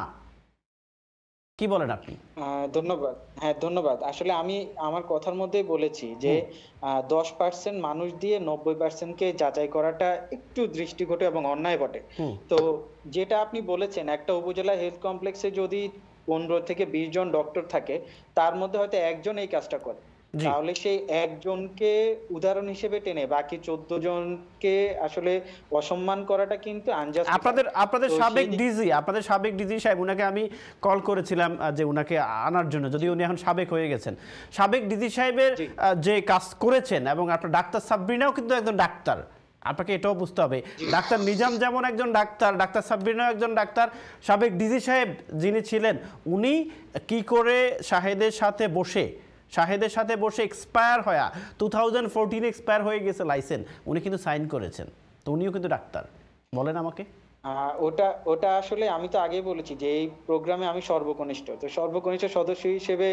কি বলেন আপনি? ধন্যবাদ। হ্যাঁ ধন্যবাদ। আসলে আমি আমার কথার মধ্যেই বলেছি যে দশ পার্সেন্ট মানুষ দিয়ে নব্বই পার্সেন্টকে যাচাই করাটা একটু দৃষ্টিকটু এবং অন্যায় বটে। তো যেটা আপনি বলেছেন, একটা উপজেলা হেলথ কমপ্লেক্সে যদি পনেরো থেকে বিশ জন ডক্টর থাকে, তার মধ্যে হয়তো একজন এই কাজটা করে, তাহলে সেই একজনকে উদাহরণ হিসেবে টেনে বাকি চোদ্দ জনকে আসলে অসম্মান করাটা কিন্তু আনজাস্ট। আপনাদের আপনাদের সাবেক ডিজি, আপনাদের সাবেক ডিজি সাহেব, উনাকে আমি কল করেছিলাম যে উনাকে আনার জন্য, যদি উনি এখন সাবেক হয়ে গেছেন। সাবেক ডিজি সাহেবের যে কাজ করেছেন, এবং আপনার ডাক্তার সাবরিনাও কিন্তু একজন ডাক্তার, আপনাকে এটাও বুঝতে হবে। ডাক্তার নিজাম যেমন একজন ডাক্তার, ডাক্তার সাবরিনাও একজন ডাক্তার। সাবেক ডিজি সাহেব যিনি ছিলেন, উনি কি করে শাহেদের সাথে বসে শাহেদের সাথে বসে এক্সপায়ার হয়ে টু থাউজেন্ড ফোরটিনে এক্সপায়ার হয়ে গেছে লাইসেন্স, উনি কিন্তু সাইন করেছেন। তো উনিও কিন্তু ডাক্তার। বলেন আমাকে। ওটা ওটা আসলে আমি তো আগেই বলেছি যে এই প্রোগ্রামে আমি সর্বকনিষ্ঠ, তো সর্বকনিষ্ঠ সদস্য হিসেবে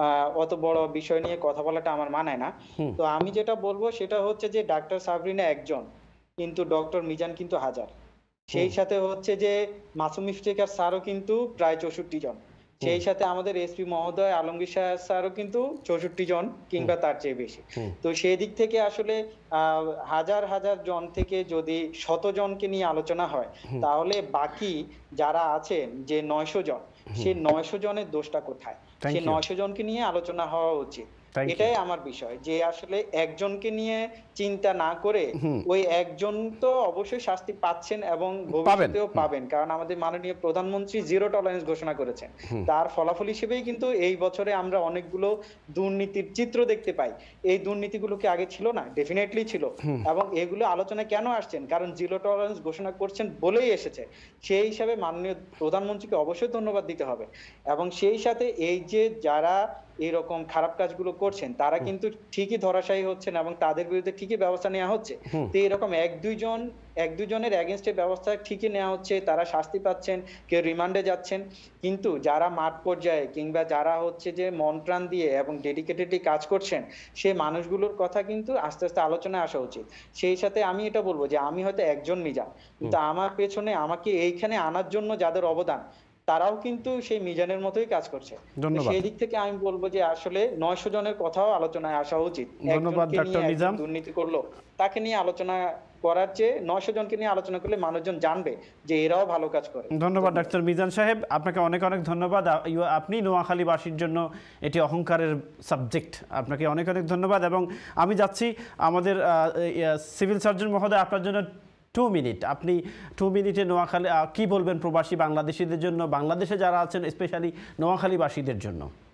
অত বড় বিষয় নিয়ে কথা বলাটা আমার মানায় না। তো আমি যেটা বলবো সেটা হচ্ছে যে ডাক্তার সাবরিনা একজন, কিন্তু ডক্টর মিজান কিন্তু হাজার। সেই সাথে হচ্ছে যে মাসুম ইফতেখার স্যারও কিন্তু প্রায় চৌষট্টি জন। সেই সাথে আমাদের এসপি মহোদয় আলমগীর স্যারও কিন্তু চৌষট্টি জন কিংবা তার চেয়ে বেশি। তো সেই দিক থেকে আসলে আহ হাজার হাজার জন থেকে যদি শত জনকে নিয়ে আলোচনা হয়, তাহলে বাকি যারা আছেন যে নয়শো জন, সেই নয়শো জনের দোষটা কোথায়? সেই নয়শো জনকে নিয়ে আলোচনা হওয়া উচিত। এটাই আমার বিষয়, যে আসলে একজনকে নিয়ে চিন্তা না করে ওই একজন তো অবশ্যই শাস্তি পাচ্ছেন এবং ভবিষ্যতেও পাবেন, কারণ আমাদের মাননীয় প্রধানমন্ত্রী জিরো টলারেন্স ঘোষণা করেছেন। তার ফলাফল হিসেবেই কিন্তু এই বছরে আমরা অনেকগুলো দুর্নীতির চিত্র দেখতে পাই। এই দুর্নীতিগুলো কি আগে ছিল না? ডেফিনেটলি ছিল। এবং এগুলো আলোচনায় কেন আসছেন? কারণ জিরো টলারেন্স ঘোষণা করছেন বলেই এসেছে। সেই হিসাবে মাননীয় প্রধানমন্ত্রীকে অবশ্যই ধন্যবাদ দিতে হবে। এবং সেই সাথে এই যে যারা এরকম খারাপ কাজগুলো করছেন, তারা কিন্তু ঠিকই ধরাশায়ী হচ্ছেন এবং তাদের বিরুদ্ধে ঠিকই ব্যবস্থা নেওয়া হচ্ছে। তো এরকম এক দুইজন এক দুজনের এগেনস্টে ব্যবস্থা ঠিকই নেওয়া হচ্ছে, তারা শাস্তি পাচ্ছেন, কেউ রিমান্ডে যাচ্ছেন। কিন্তু যারা মাঠ পর্যায়ে কিংবা যারা হচ্ছে যে মন প্রাণ দিয়ে এবং ডেডিকেটেডলি কাজ করছেন, সেই মানুষগুলোর কথা কিন্তু আস্তে আস্তে আলোচনায় আসা উচিত। সেই সাথে আমি এটা বলবো যে আমি হয়তো একজন মিজান, কিন্তু আমার পেছনে আমাকে এইখানে আনার জন্য যাদের অবদান, তারাও কিন্তু সেই মিজানের মতোই কাজ করছে। সেই দিক থেকে আমি বলবো যে আসলে নয়শো জনের কথাও আলোচনায় আসা উচিত। ধন্যবাদ ডক্টর নিজাম। দুর্নীতি করলো তাকে নিয়ে আলোচনা করার চেয়ে নয়শো জনকে নিয়ে আলোচনা করলে মানুষজন জানবে যে এরাও ভালো কাজ করে। ধন্যবাদ ডাক্তার মিজান সাহেব, আপনাকে অনেক অনেক ধন্যবাদ। আপনি নোয়াখালীবাসীর জন্য এটি অহংকারের সাবজেক্ট, আপনাকে অনেক অনেক ধন্যবাদ। এবং আমি যাচ্ছি আমাদের সিভিল সার্জন মহোদয়, আপনার জন্য টু মিনিট আপনি টু মিনিটে নোয়াখালী কি বলবেন প্রবাসী বাংলাদেশিদের জন্য, বাংলাদেশে যারা আছেন স্পেশালি নোয়াখালীবাসীদের জন্য?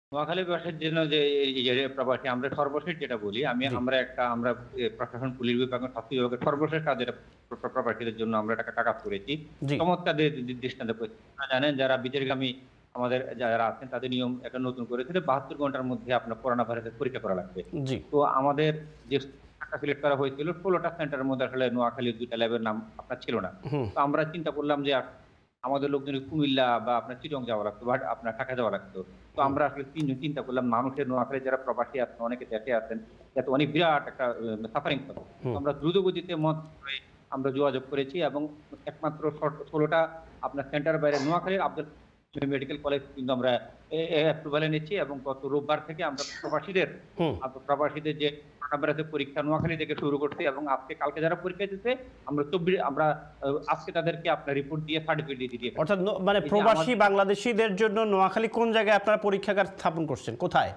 নোয়াখালীবাসীর জন্য যে প্রবাসী আমরা সর্বশেষ যেটা বলি আমি আমরা একটা আমরা প্রশাসন পুলিশ বিভাগ স্বাস্থ্য বিভাগের সর্বশেষ কাজ যেটা প্রবাসীদের জন্য আমরা একটা কাজ করেছি চমৎকার দৃষ্টান্ত করেছি জানেন যারা বিদেশগামী আমাদের যারা আছেন তাদের নিয়ম একটা নতুন করেছিল বাহাত্তর ঘন্টার মধ্যে আপনার করোনা ভাইরাসের পরীক্ষা করা লাগবে তো আমাদের যে সিলেক্ট করা হয়েছিল ষোলোটা সেন্টারের মধ্যে আসলে নোয়াখালীর দুইটা ল্যাবের নাম আপনার ছিল না তো আমরা চিন্তা করলাম যে আমাদের লোকজন কুমিল্লা বা আপনার চিটং যাওয়া লাগতো বা আপনার ঢাকা যাওয়া লাগতো তো আমরা আসলে তিনজন চিন্তা করলাম মানুষের নোয়াখালী যারা প্রবাসী আছেন অনেকে দেশে আছেন যাতে অনেক বিরাট একটা সাফারিং করে আমরা দ্রুত গতিতে মত আমরা যোগাযোগ করেছি এবং একমাত্র ষোলোটা আপনার সেন্টার বাইরে নোয়াখালীর আব্দুল মেডিকেল কলেজ কিন্তু আমরা অ্যাপ্রুভালে নিচ্ছি এবং গত রোববার থেকে আমরা প্রবাসীদের প্রবাসীদের যে করোনা ভাইরাসের পরীক্ষা নোয়াখালী থেকে শুরু করছি এবং আজকে কালকে যারা পরীক্ষা দিতে আমরা চব্বিশ আমরা আজকে তাদেরকে আপনার রিপোর্ট দিয়ে সার্টিফিকেট দিয়ে দিই অর্থাৎ মানে প্রবাসী বাংলাদেশিদের জন্য নোয়াখালী কোন জায়গায় আপনারা পরীক্ষাগার স্থাপন করছেন কোথায়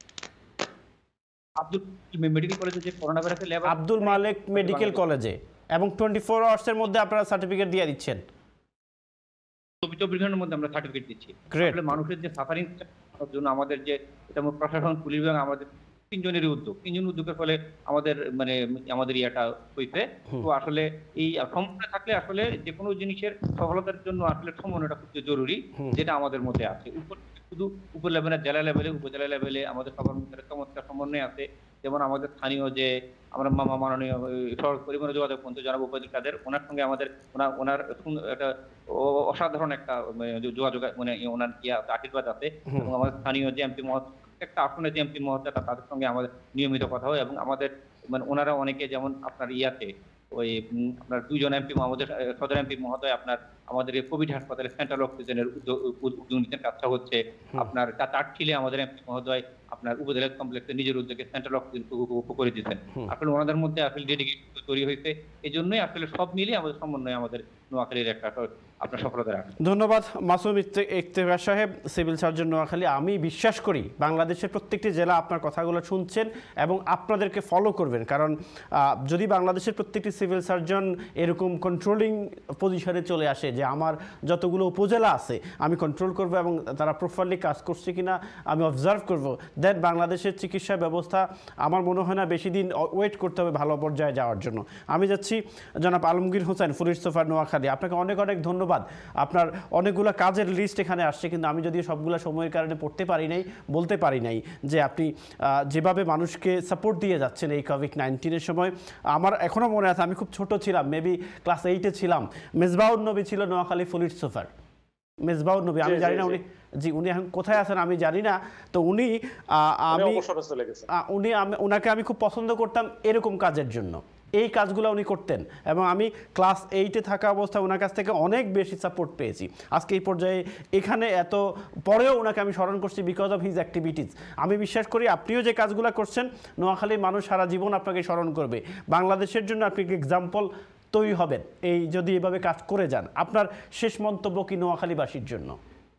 আব্দুল মেডিকেল কলেজে যে করোনা ভাইরাসের ল্যাব আব্দুল মালিক মেডিকেল কলেজে এবং টোয়েন্টি ফোর আওয়ার্স এর মধ্যে আপনারা সার্টিফিকেট দিয়ে দিচ্ছেন চব্বিশ ঘন্টার মধ্যে আমরা সার্টিফিকেট দিচ্ছি আসলে মানুষের যে সাফারিং জন্য আমাদের যে এটা প্রশাসন পুলিশ বিভাগ আমাদের তিনজনেরই উদ্যোগ তিনজন উদ্যোগের ফলে আমাদের মানে আমাদের ইয়েটা হইতে তো আসলে এই সমন্বয় থাকলে আসলে যে কোনো জিনিসের সফলতার জন্য আসলে সমন্বয়টা খুব জরুরি যেটা আমাদের মধ্যে আছে উপর শুধু উপর লেভেলে জেলা লেভেলে উপজেলা লেভেলে আমাদের সবার মধ্যে চমৎকার সমন্বয় আছে যেমন আমাদের স্থানীয় যে আমরা মামা মাননীয় সড়ক পরিবহন যোগাযোগ মন্ত্রী জনাব উপজেলা কাদের ওনার সঙ্গে আমাদের ওনার ওনার একটা অসাধারণ একটা যোগাযোগ মানে ওনার ইয়া আশীর্বাদ আছে এবং আমাদের স্থানীয় যে এমপি মহোদয় একটা আসনে যে এমপি মহোদয় তাদের সঙ্গে আমাদের নিয়মিত কথা হয় এবং আমাদের মানে ওনারা অনেকে যেমন আপনার ইয়াতে ওই আপনার দুইজন এমপি আমাদের সদর এমপি মহোদয় আপনার আমাদের কোভিড হাসপাতালে সেন্ট্রাল অক্সিজেনের উদ্যোগ নিতেন কাজটা হচ্ছে আপনার চারটিলে আমাদের এমপি মহোদয় আপনার উপজেলা কমপ্লেক্সে নিজের উদ্যোগে সেন্ট্রাল অক্সিজেন করে দিতেন আসলে ওনাদের মধ্যে আসলে ডেডিকেট তৈরি হয়েছে এই জন্যই আসলে সব মিলিয়ে আমাদের সমন্বয় আমাদের নোয়াখালীর একটা আপনার সফলতা রাখে ধন্যবাদ মাসুম ইফতেখার সাহেব সিভিল সার্জন নোয়াখালী আমি বিশ্বাস করি বাংলাদেশের প্রত্যেকটি জেলা আপনার কথাগুলো শুনছেন এবং আপনাদেরকে ফলো করবেন কারণ যদি বাংলাদেশের প্রত্যেকটি সিভিল সার্জন এরকম কন্ট্রোলিং পজিশনে চলে আসে যে আমার যতগুলো উপজেলা আছে আমি কন্ট্রোল করব এবং তারা প্রপারলি কাজ করছে কিনা আমি অবজার্ভ করব দেন বাংলাদেশের চিকিৎসা ব্যবস্থা আমার মনে হয় না বেশি দিন ওয়েট করতে হবে ভালো পর্যায়ে যাওয়ার জন্য আমি যাচ্ছি জনাব আলমগীর হোসেন পুলিশ সুপার নোয়াখালী আপনাকে অনেক অনেক ধন্যবাদ আপনার অনেকগুলো কাজের লিস্ট এখানে আসছে কিন্তু আমি যদিও সবগুলো সময়ের কারণে পড়তে পারি নাই বলতে পারি নাই যে আপনি যেভাবে মানুষকে সাপোর্ট দিয়ে যাচ্ছেন এই কোভিড নাইন্টিনের সময় আমার এখনও মনে আছে আমি খুব ছোট ছিলাম মেবি ক্লাস এইটে ছিলাম মেজবাউন নবী ছিল নোয়াখালী পুলিশ সুপার মেজবাউন নবী আমি জানি না উনি জি উনি এখন কোথায় আছেন আমি জানি না তো উনি আমি উনি ওনাকে আমি খুব পছন্দ করতাম এরকম কাজের জন্য এই কাজগুলো উনি করতেন এবং আমি ক্লাস এইটে থাকা অবস্থায় ওনার কাছ থেকে অনেক বেশি সাপোর্ট পেয়েছি আজকে এই পর্যায়ে এখানে এত পরেও ওনাকে আমি স্মরণ করছি বিকজ অফ হিজ অ্যাক্টিভিটিস আমি বিশ্বাস করি আপনিও যে কাজগুলো করছেন নোয়াখালীর মানুষ সারা জীবন আপনাকে স্মরণ করবে বাংলাদেশের জন্য আপনি এক্সাম্পল তৈরি হবেন এই যদি এভাবে কাজ করে যান আপনার শেষ মন্তব্য কি নোয়াখালীবাসীর জন্য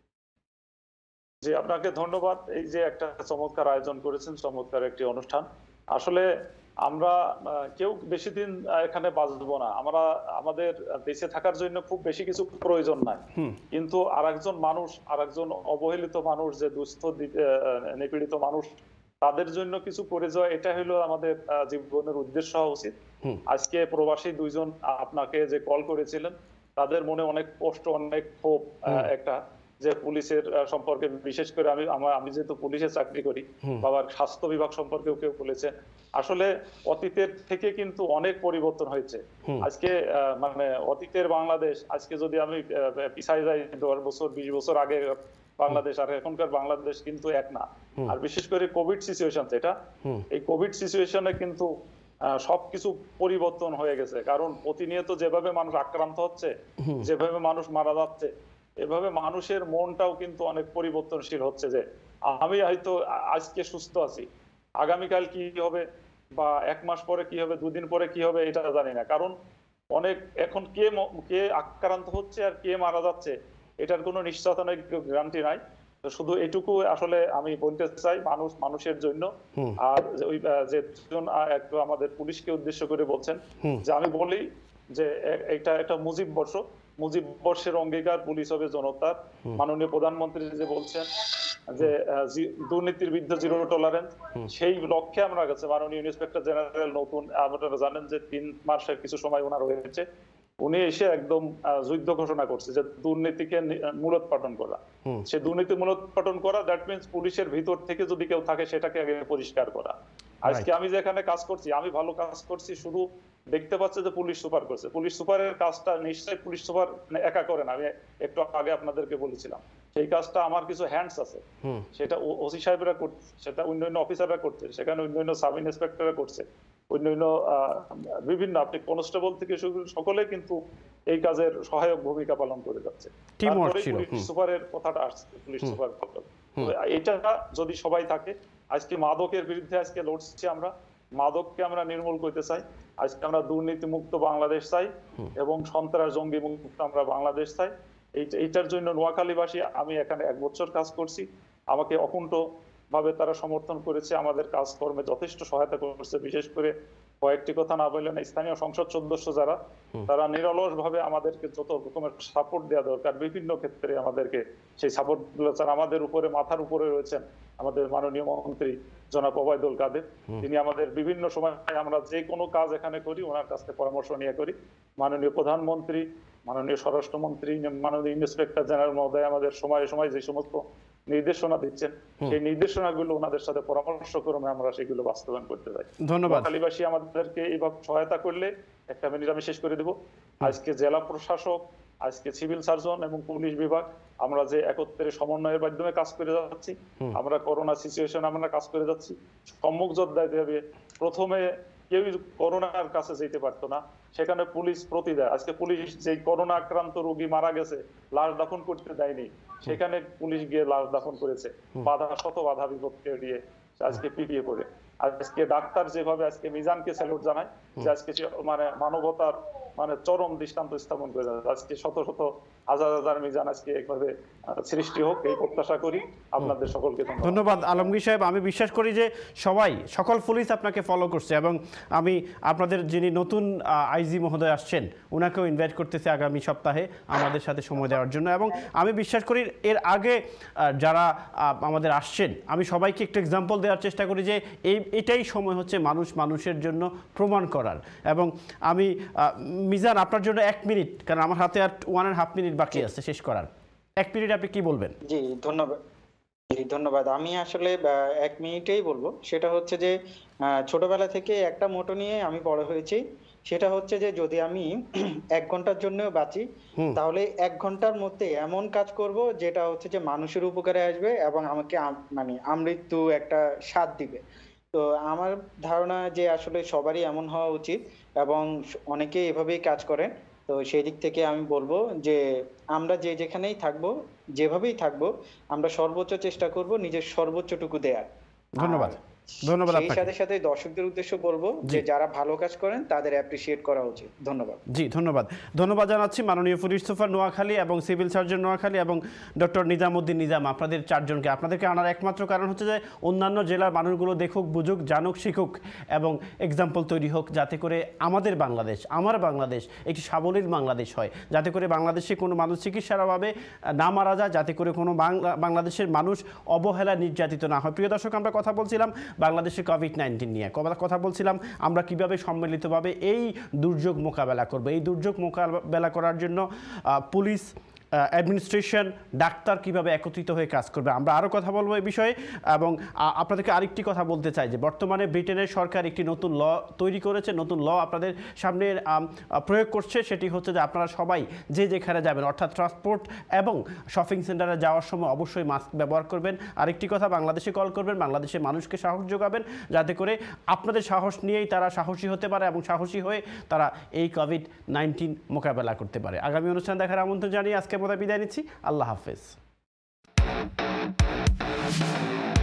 জি আপনাকে ধন্যবাদ এই যে একটা চমৎকার আয়োজন করেছেন চমৎকার একটি অনুষ্ঠান আসলে আমরা কেউ বেশি দিন এখানে বাঁচবো না আমরা আমাদের দেশে থাকার জন্য খুব বেশি কিছু প্রয়োজন নাই কিন্তু আরেকজন মানুষ আরেকজন অবহেলিত মানুষ যে দুস্থ নিপীড়িত মানুষ তাদের জন্য কিছু করে যাওয়া এটা হলো আমাদের জীবনের উদ্দেশ্য হওয়া উচিত আজকে প্রবাসী দুইজন আপনাকে যে কল করেছিলেন তাদের মনে অনেক কষ্ট অনেক ক্ষোভ একটা যে পুলিশের সম্পর্কে বিশেষ করে আমি আমি যেহেতু পুলিশে চাকরি করি বাবার স্বাস্থ্য বিভাগ সম্পর্কেও কেউ বলেছে আসলে অতীতের থেকে কিন্তু অনেক পরিবর্তন হয়েছে আজকে মানে অতীতের বাংলাদেশ আজকে যদি আমি পিছাই যাই দশ বছর বিশ বছর আগে বাংলাদেশ আর এখনকার বাংলাদেশ কিন্তু এক না আর বিশেষ করে কোভিড সিচুয়েশন যেটা এই কোভিড সিচুয়েশনে কিন্তু সবকিছু পরিবর্তন হয়ে গেছে কারণ প্রতিনিয়ত যেভাবে মানুষ আক্রান্ত হচ্ছে যেভাবে মানুষ মারা যাচ্ছে এভাবে মানুষের মনটাও কিন্তু অনেক পরিবর্তনশীল হচ্ছে যে আমি হয়তো আজকে সুস্থ আছি আগামীকাল কি হবে বা এক মাস পরে কি হবে দুদিন পরে কি হবে এটা জানি না কারণ অনেক এখন কে কে আক্রান্ত হচ্ছে আর কে মারা যাচ্ছে এটার কোনো নিশ্চয়তা নেই গ্যারান্টি নাই শুধু এটুকু আসলে আমি বলতে চাই মানুষ মানুষের জন্য আর ওই যে একটু আমাদের পুলিশকে উদ্দেশ্য করে বলছেন যে আমি বলি যে এটা একটা মুজিব বর্ষ মুজিব বর্ষের অঙ্গীকার পুলিশ হবে জনতার। মাননীয় প্রধানমন্ত্রী যে বলছেন যে দুর্নীতির বিরুদ্ধে জিরো টলারেন্স, সেই লক্ষ্যে আমরা গেছে। মাননীয় ইন্সপেক্টর জেনারেল নতুন, আপনারা জানেন যে তিন মাসের কিছু সময় ওনার হয়েছে, উনি এসে একদম যুদ্ধ ঘোষণা করছে যে দুর্নীতিকে মূলোৎপাটন করা। সে দুর্নীতি মূলোৎপাটন করা, দ্যাট মিনস পুলিশের ভিতর থেকে যদি কেউ থাকে সেটাকে আগে পরিষ্কার করা। আজকে আমি যেখানে কাজ করছি, আমি ভালো কাজ করছি, শুধু দেখতে পাচ্ছে যে পুলিশ সুপার করছে। পুলিশ সুপারের কাজটা নিশ্চয়ই পুলিশ সুপার একা করে না, আমি একটু আগে আপনাদেরকে বলেছিলাম। সেই কাজটা আমার কিছু হ্যান্ডস আছে, সেটা ওসি সাহেবরা করছে, সেটা অন্যান্য অফিসাররা করছে, সেখানে অন্যান্য সাব ইন্সপেক্টররা করছে, অন্যান্য বিভিন্ন আপনি কনস্টেবল থেকে সকলে কিন্তু এই কাজের সহায়ক ভূমিকা পালন করে যাচ্ছে। পুলিশ সুপারের কথাটা আসছে, পুলিশ সুপার এটা যদি সবাই থাকে। আজকে মাদকের বিরুদ্ধে আজকে লড়ছি আমরা, মাদককে আমরা নির্মূল করতে চাই। আজকে আমরা দুর্নীতি মুক্ত বাংলাদেশ চাই এবং সন্ত্রাস জঙ্গি মুক্ত আমরা বাংলাদেশ চাই। এইটার জন্য নোয়াখালীবাসী, আমি এখানে এক বছর কাজ করছি, আমাকে অকুণ্ঠ ভাবে তারা সমর্থন করেছে, আমাদের কাজকর্মে যথেষ্ট সহায়তা করছে। বিশেষ করে কয়েকটি কথা না বললেন, স্থানীয় সংসদ সদস্য যারা, তারা নিরলস ভাবে আমাদেরকে যত রকমের সাপোর্ট দেওয়া দরকার বিভিন্ন ক্ষেত্রে আমাদেরকে সেই সাপোর্ট গুলো, স্যার আমাদের উপরে মাথার উপরে রয়েছেন আমাদের মাননীয় মন্ত্রী জনাব ওবায়দুল কাদের। তিনি আমাদের বিভিন্ন সময়, আমরা যে কোনো কাজ এখানে করি ওনার কাছ থেকে পরামর্শ নিয়ে করি। মাননীয় প্রধানমন্ত্রী, মাননীয় স্বরাষ্ট্রমন্ত্রী, মাননীয় ইন্সপেক্টর জেনারেল মহোদয় আমাদের সময়ে সময় যে সমস্ত নির্দেশনা দিচ্ছেন, সেই নির্দেশনাগুলো ওনাদের সাথে পরামর্শ করে আমরা সেগুলো বাস্তবায়ন করতে চাই। ধন্যবাদ। নোয়াখালীবাসী আমাদেরকে এইভাবে সহায়তা করলে, একটা মিনিট আমি শেষ করে দেব, আজকে জেলা প্রশাসক, আজকে সিভিল সার্জন এবং পুলিশ বিভাগ আমরা যে একত্রে সমন্বয়ের মাধ্যমে কাজ করে যাচ্ছি, আমরা করোনা সিচুয়েশন আমরা কাজ করে যাচ্ছি। সম্মুখ যোদ্ধা হিসেবে প্রথমে কেউ করোনার কাছে যেতে পারতো না, সেখানে পুলিশ প্রতি দেয়। আজকে পুলিশ যে করোনা আক্রান্ত রোগী মারা গেছে, লাশ দাফন করতে দেয়নি, সেখানে পুলিশ গিয়ে লাশ দাফন করেছে, বাধা শত বাধা বিপত্তি দিয়ে আজকে পিপিয়ে পড়ে। আজকে ডাক্তার যেভাবে আজকে মিজানকে স্যালুট জানায়, যে আজকে মানে মানবতার মানে চরম দৃষ্টান্ত স্থাপন করে যাচ্ছে। আজকে শত শত হাজার হাজার মিজান আজকে একভাবে সৃষ্টি হোক, এই প্রত্যাশা করি। আপনাদের সকলকে ধন্যবাদ আলমগীর সাহেব। আমি বিশ্বাস করি যে সবাই, সকল পুলিশ আপনাকে ফলো করছে এবং আমি আপনাদের যিনি নতুন আইজি মহোদয় আসছেন ওনাকেও ইনভাইট করতেছি আগামী সপ্তাহে আমাদের সাথে সময় দেওয়ার জন্য। এবং আমি বিশ্বাস করি এর আগে যারা আমাদের আসছেন, আমি সবাইকে একটু এক্সাম্পল দেওয়ার চেষ্টা করি যে এই এটাই সময় হচ্ছে মানুষ মানুষের জন্য প্রমাণ করার। এবং আমি মিজান, আপনার জন্য এক মিনিট, কারণ আমার হাতে আর ওয়ান অ্যান্ড হাফ মিনিট বাকি আছে শেষ করার। এক মিনিট আপনি কি বলবেন? জি ধন্যবাদ। জি ধন্যবাদ। আমি আসলে এক মিনিটেই বলবো। সেটা হচ্ছে যে ছোটবেলা থেকে একটা মোটো নিয়ে আমি বড় হয়েছি, সেটা হচ্ছে যে যদি আমি এক ঘন্টার জন্য বাঁচি, তাহলে এক ঘন্টার মধ্যে এমন কাজ করব যেটা হচ্ছে যে মানুষের উপকারে আসবে এবং আমাকে মানে আমৃত্যু একটা স্বাদ দিবে। তো আমার ধারণা যে আসলে সবারই এমন হওয়া উচিত এবং অনেকে এভাবেই কাজ করেন। তো সেই দিক থেকে আমি বলবো যে আমরা যে যেখানেই থাকবো, যেভাবেই থাকবো, আমরা সর্বোচ্চ চেষ্টা করব নিজের সর্বোচ্চটুকু দেয়ার। ধন্যবাদ। ধন্যবাদ। সেই সাথে সাথে দর্শকদের উদ্দেশ্য বলবো যে যারা ভালো কাজ করেন তাদের অ্যাপ্রিশিয়েট করা উচিত। ধন্যবাদ। জি ধন্যবাদ। ধন্যবাদ জানাচ্ছি মাননীয় পুলিশ সুপার নোয়াখালী এবং সিভিল সার্জন নোয়াখালী এবং ডক্টর নিজামুদ্দিন নিজাম, আপনাদের চারজনকে। আপনাদেরকে আনার একমাত্র কারণ হচ্ছে যে অন্যান্য জেলার মানুষগুলো দেখুক, বুঝুক, জানুক, শিখুক এবং এক্সাম্পল তৈরি হোক, যাতে করে আমাদের বাংলাদেশ, আমার বাংলাদেশ একটি সাবলীল বাংলাদেশ হয়, যাতে করে বাংলাদেশে কোনো মানুষ চিকিৎসার অভাবে না মারা যায়, যাতে করে কোনো বাংলা বাংলাদেশের মানুষ অবহেলা নির্যাতিত না হয়। প্রিয় দর্শক, আমরা কথা বলছিলাম বাংলাদেশে কোভিড নাইন্টিন নিয়ে, কথা বলছিলাম আমরা কিভাবে সম্মিলিতভাবে এই দুর্যোগ মোকাবেলা করব। এই দুর্যোগ মোকাবেলা করার জন্য পুলিশ, অ্যাডমিনিস্ট্রেশন, ডাক্তার কিভাবে একত্রিত হয়ে কাজ করবে, আমরা আরও কথা বলবো এই বিষয়ে। এবং আপনাদেরকে আরেকটি কথা বলতে চাই যে বর্তমানে ব্রিটেনের সরকার একটি নতুন ল তৈরি করেছে, নতুন ল আপনাদের সামনে প্রয়োগ করছে। সেটি হচ্ছে যে আপনারা সবাই যে যেখানে যাবেন, অর্থাৎ ট্রান্সপোর্ট এবং শপিং সেন্টারে যাওয়ার সময় অবশ্যই মাস্ক ব্যবহার করবেন। আরেকটি কথা, বাংলাদেশে কল করবেন, বাংলাদেশের মানুষকে সাহস যোগাবেন, যাতে করে আপনাদের সাহস নিয়েই তারা সাহসী হতে পারে এবং সাহসী হয়ে তারা এই কোভিড নাইন্টিন মোকাবেলা করতে পারে। আগামী অনুষ্ঠান দেখার আমন্ত্রণ জানিয়ে আজকে বিদায় নিচ্ছি। আল্লাহ হাফেজ।